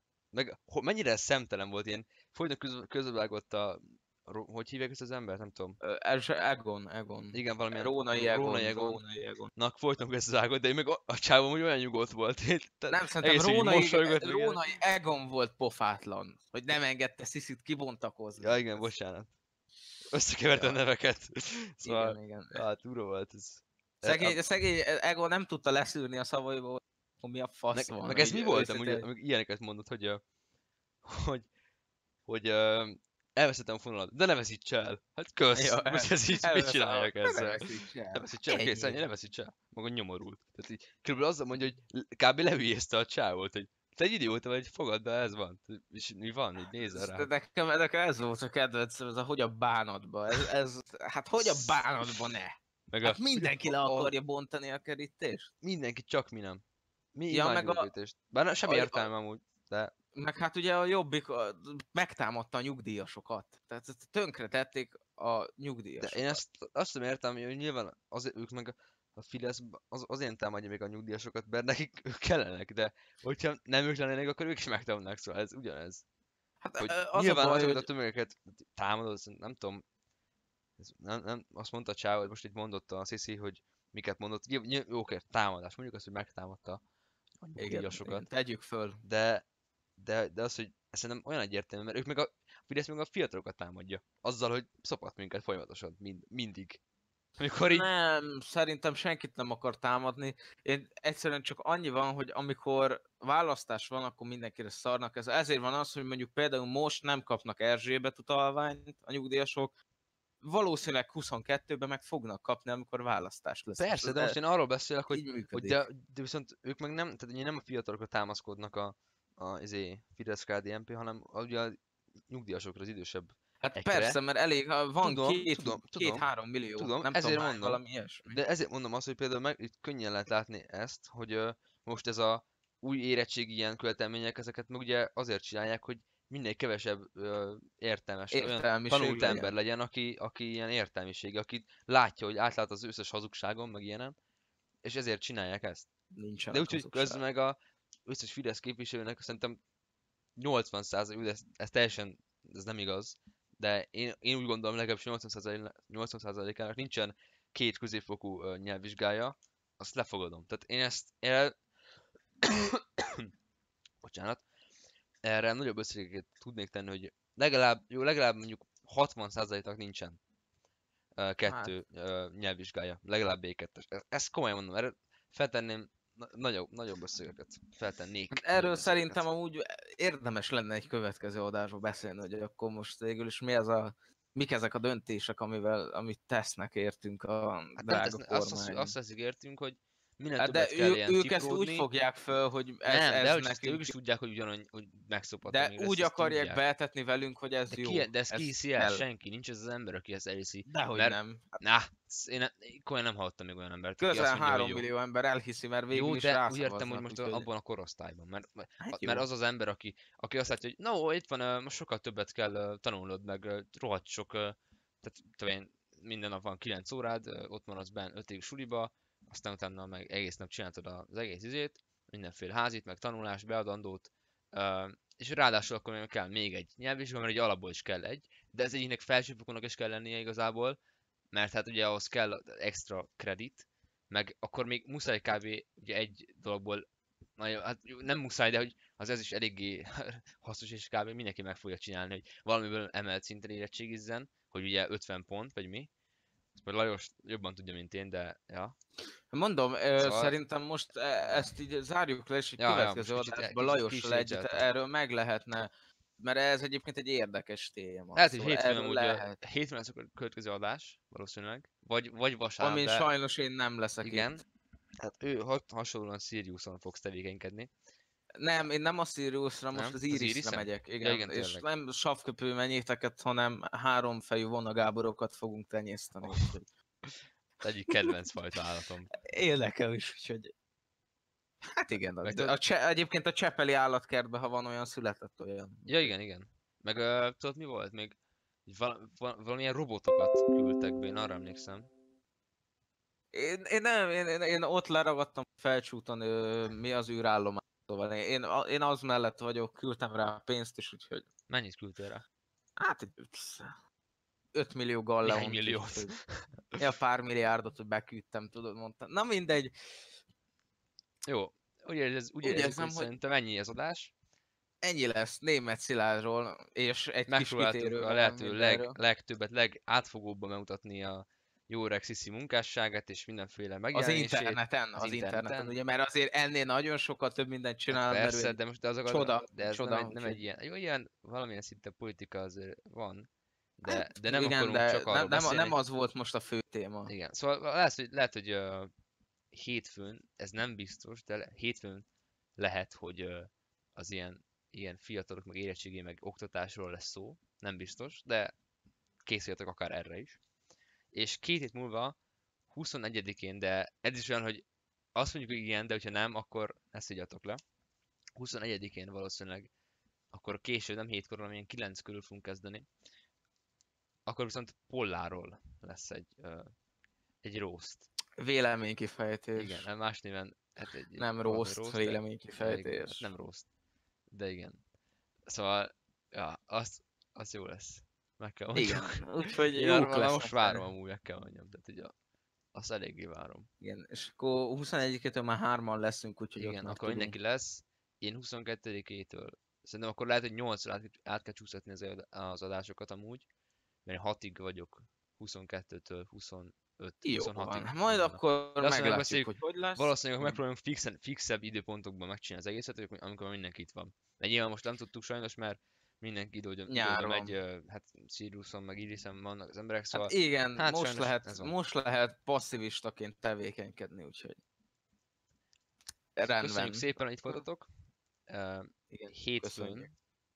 Meg ho, mennyire ez szemtelen volt, ilyen folyton köz, közbevágott a, ro- hogy hívják ezt az embert, nem tudom. ö, ez Egon, Egon. Igen, valamilyen Rónai Egon, Rónai Egon. Rónai Egon. Nak folyton közbevágott, de én meg a, a csávon hogy olyan nyugodt volt. Én, te- Nem, szerintem egész így Rónai, mosolygott, meg ilyen. Rónai Egon volt pofátlan, hogy nem engedte Sziszit kibontakozni. Ja igen, bocsánat. Összekevertem Ja. neveket. Szóval, Igen, igen. hát ura volt ez. Szegény, szegény Egon nem tudta leszűrni a szavaiból, hogy mi a fasz Meg, van. meg ez mi így volt őszintén. amúgy, amíg ilyeneket mondott, hogy, ö, hogy, hogy uh, elvesztettem a fonalat, de ne veszíts el. Hát kösz, Ja, ja, most ez így mit elveszem, csinálják ne ezzel? veszíts el. Ne veszíts el, kész, Ennyi. ennyi, ne veszíts el. Maga nyomorult. Tehát így, körülbelül azzal mondja, hogy l- kb. Lehülyézte a csávót, hogy te egy idióta vagy, fogad, de ez van. És mi van, így nézel De rá. nekem, nekem ez volt a kedvencem, ez a hogy a bánatba. Ez, ez, hát hogy a bánatba ne? Meg Hát a, mindenki le a- akarja bontani a kerítést. mindenki, csak mi nem. Mi Ja, imádjuk meg a a- kerítést. Bár nem- semmi a- értelme amúgy, de Meg hát ugye a Jobbik a- megtámadta a nyugdíjasokat. Tehát ezt tönkre tették a De nyugdíjasokat. én ezt azt sem értem, hogy nyilván az, ők meg a, a Fidesz az, azért támadja még a nyugdíjasokat, mert nekik ők kellenek, de hogyha nem ők lennének, akkor ők is megtámadnak, szóval ez ugyanez. Hát Hogy ö, az nyilván a baj, azokat hogy a tömegeket támadod, nem tudom, ez nem, nem, azt mondta a csávó, hogy most itt mondotta a Sziszi, hogy miket mondott. Jó, oké, támadás, mondjuk azt, hogy megtámadta a nyugdíjasokat. Tegyük föl. De, de, de az, hogy szerintem olyan egyértelmű, mert ők meg a Fidesz meg a fiatalokat támadja. Azzal, hogy szopat minket folyamatosan, mind, mindig. Amikor így... Nem, szerintem senkit nem akar támadni. Én egyszerűen csak annyi van, hogy amikor választás van, akkor mindenkire szarnak. Ez, ezért van az, hogy mondjuk például most nem kapnak Erzsébet utalványt a nyugdíjasok, valószínűleg huszonkettőben meg fognak kapni, amikor választás lesz. Persze, de most én arról beszélek, hogy, hogy de, de viszont ők meg nem, tehát nem a fiatalokra támaszkodnak a, a, a Fidesz ká dé en pé, hanem a, ugye a nyugdíjasokra, az idősebb. Hát ekre. Persze, mert elég, ha van tudom, két, tudom, két-három millió, tudom, nem ezért tudom, mondom, valami ilyesmi. De ezért mondom azt, hogy például meg, itt könnyen lehet látni ezt, hogy uh, most ez a új érettségi ilyen követelmények, ezeket meg ugye azért csinálják, hogy minél kevesebb uh, értelmes, olyan tanult legyen. Ember legyen, aki, aki ilyen értelmisége, aki látja, hogy átlát az összes hazugságon, meg ilyenem, és ezért csinálják ezt. Nincsen de úgyhogy közben meg a összes Fidesz képviselőnek szerintem nyolcvan százalék, ez, ez teljesen, ez nem igaz, de én, én úgy gondolom legalábbis nyolcvan százalékának nincsen két középfokú uh, nyelvvizsgája, azt lefogadom. Tehát én ezt, erre... bocsánat, erre nagyobb összegeket tudnék tenni, hogy legalább, jó, legalább mondjuk hatvan százaléknak nincsen uh, kettő hát. uh, nyelvvizsgája, legalább bé kettes. Ezt komolyan mondom, erre feltenném nagyobb, nagyobb összegeket, feltennék. Erről szerintem amúgy érdemes lenne egy következő adásba beszélni, hogy akkor most végül is mi az a, mik ezek a döntések, amivel, amit tesznek értünk a hát drága kormány. Azt, azt teszik értünk, hogy minél hát többet de kell ő, ilyen ők cipródni. Ezt úgy fogják föl, hogy ez, nem, ez de nekünk... ők is tudják, hogy ugyanúgy hogy megszopatni. De úgy akarják tudják. Beetetni velünk, hogy ez de jó. Ki, de ezt ez ki hiszi el? Senki. Nincs ez az ember, aki ezt elhiszi. Dehogy mert, nem. Nah, én komolyan nem hallottam még olyan embert. Közel három millió ember elhiszi, mert végül jó, is de rászavaznak. úgy értem, hogy most úgy, abban a korosztályban. Mert, hát mert az az ember, aki, aki azt látja, hogy no, itt van, most sokkal többet kell tanulnod, meg rohadt sok, tehát tudom, minden nap van kilenc órád, ott maradsz benn ötig suliba, aztán utána meg egész nap csináltad az egész izét, mindenféle házit, meg tanulás, beadandót, uh, és ráadásul akkor még kell még egy nyelvvizsga, mert egy alapból is kell egy, de ez egyiknek felsőfokúnak is kell lennie igazából, mert hát ugye ahhoz kell extra kredit, meg akkor még muszáj kb. Ugye egy dologból, na jó, hát nem muszáj, de hogy az ez is eléggé hasznos, és kb. Mindenki meg fogja csinálni, hogy valamiből emelt szinten érettségizzen, hogy ugye ötven pont, vagy mi. Ezt Lajos jobban tudja, mint én, de ja. Mondom, szóval... szerintem most ezt így zárjuk le, és egy ja, következő ja, adásban Lajossal együtt erről meg lehetne, mert ez egyébként egy érdekes téma. Lehet, hogy szóval hétfőn amúgy lehet. Hétfőn lesz a következő adás, valószínűleg, vagy, vagy vasárnap. Amin de... sajnos én nem leszek igen. itt. Hát ő hasonlóan Siriuson fogsz tevékenykedni. Nem, én nem a Siriusra, most nem? az Irisre Iris megyek. Igen, ja, igen, és nem savköpő menyéteket, hanem háromfejű vonagáborokat fogunk tenyészteni. Egyik kedvenc fajta állatom. Érdekel is, úgyhogy... Hát igen, a, a cse, egyébként a Csepeli állatkertben, ha van olyan, született olyan. Ja igen, igen. Meg uh, tudod mi volt? Még val val valamilyen robotokat küldtek be, én arra emlékszem. Én, én nem, én, én, én ott leragadtam Felcsúton, ö, mi az űrállomás. Szóval én, én az mellett vagyok, küldtem rá pénzt is, úgyhogy... Mennyit küldtél rá? Hát öt millió galleont. Néhány milliót. Ja, pár milliárdot, hogy beküldtem, tudod, mondtam. Na mindegy. Jó, úgy érzem, úgy érzem hogy szerintem ennyi az adás. Ennyi lesz Németh Szilárdról, és egy kis kitérő. A lehető leg, legtöbbet, legátfogóbban bemutatni a jó öreg Sziszi munkásságát, és mindenféle megjelenését. Az interneten, az, az interneten. interneten, ugye, mert azért ennél nagyon sokkal több mindent csinál. Hát persze, de most de azok csoda, a, de ez csoda, nem, egy, nem egy ilyen, jó, ilyen valamilyen szinte politika azért van, de, hát, de nem igen, akarunk de csak arról nem, beszélni. Nem az volt most a fő téma. Igen, szóval lehet, hogy, lehet, hogy uh, hétfőn, ez nem biztos, de hétfőn lehet, hogy uh, az ilyen, ilyen fiatalok, meg érettségi, meg oktatásról lesz szó, nem biztos, de készüljetek akár erre is. És két hét múlva, huszonegyedikén, de ez is olyan, hogy azt mondjuk, hogy igen, de hogyha nem, akkor ezt igyatok le. huszonegyedikén valószínűleg, akkor késő, nem hétkor, hanem ilyen kilenc körül fogunk kezdeni. Akkor viszont Polláról lesz egy, uh, egy roast. Véleménykifejtés. Igen, más néven. Hát egy, nem roast, roast véleménykifejtés. Hát nem roast. De igen. Szóval, ja, az, az jó lesz. Meg kell mondjam. Igen, úgyhogy jók lesznek. Most várom amúgy, meg kell mondjam. Tehát ugye azt eléggé várom. Igen, és akkor huszonegyedikétől már hárman leszünk, úgyhogy igen, ott már akkor tudunk. mindenki lesz. Én huszonkettedikétől. Szerintem akkor lehet, hogy nyolcra át, át kell csúsztatni az, az adásokat amúgy. Mert én hatig vagyok. huszonkettőtől huszonöt, Jó huszonhatig. van, majd akkor meglátjuk, hogy hogy lesz. Valószínűleg megpróbálunk fixen, fixebb időpontokban megcsinálni az egészet, amikor mindenki itt van. De nyilván most nem tudtuk sajnos, mert mindenki időre megy, hát Siriuson meg Irisen vannak az emberek, szóval... Hát igen, hát most, lehet, most lehet passzivistaként tevékenykedni, úgyhogy... Rendben. Köszönjük szépen, hogy itt voltatok. Uh, igen, hétfőn,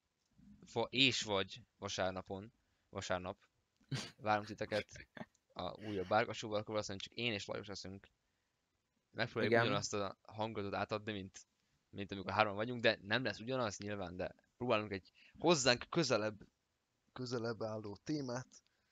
és vagy vasárnapon, vasárnap várunk titeket a újabb Bárkasóval, akkor valószínűleg csak én és Lajos leszünk. Megpróbáljuk ugyanazt a hangulatot átadni, mint, mint amikor hárman vagyunk, de nem lesz ugyanaz nyilván, de próbálunk egy hozzánk közelebb, közelebb álló témát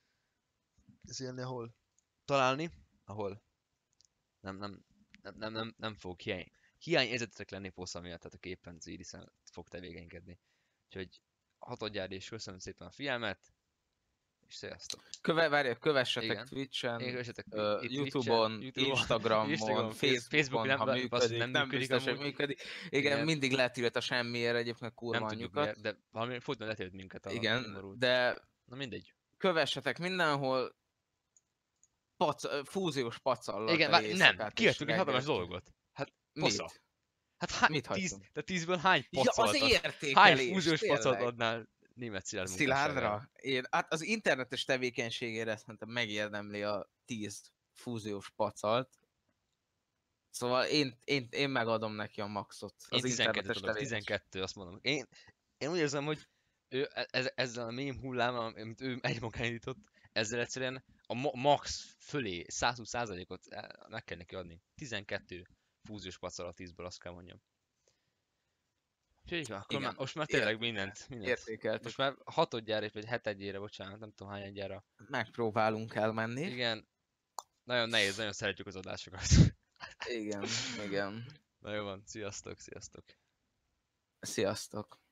ezélni, ahol találni, ahol nem, nem, nem, nem, nem, nem fog hiány, hiányérzetetek lenni poszta miatt, tehát a képen az Irisen fog tevékenykedni. Úgyhogy hatodjára és köszönöm szépen a figyelmet, és sziasztok! Köve, várjál, kövessetek igen. Twitchen, igen, kövessetek uh, YouTube-on, YouTube Instagramon, Instagram, Facebookon, Facebook nem, ha működik, nem, nem biztos, hogy működik. Igen, igen, mindig letilt a semmiért egyébként kurva anyjukat. De valami folyton letilt minket a igen, nyomorult. de na mindegy. Kövessetek mindenhol, pac, fúziós pacallal. Igen, vár, nem, kiadtunk egy hatalmas dolgot. Hát, pasza. Hát há, mit tíz, de tízből hány pacaltat? Ja, hány fúziós pacalt adnál német Szilárd Szilárdra? Én, hát az internetes tevékenységére szerintem megérdemli a tíz fúziós pacalt. Szóval én, én, én megadom neki a maxot. Az én tizenkettőt adok, tizenkettő, azt mondom. Én, én úgy érzem, hogy ő ez, ezzel a mém hullámmal, amit ő egy magán indított, ezzel egyszerűen a ma max fölé százhúsz százalékot meg kell neki adni. tizenkettő fúziós pacal a tízből, azt kell mondjam. Úgyhogy akkor már, most már tényleg mindent, mindent. Értékeltük. Most már hatodjára, vagy hetedjére, bocsánat, nem tudom hányadjára. Megpróbálunk elmenni. Igen. Nagyon nehéz, nagyon szeretjük az adásokat. Igen, igen. Na jó van, sziasztok, sziasztok. Sziasztok.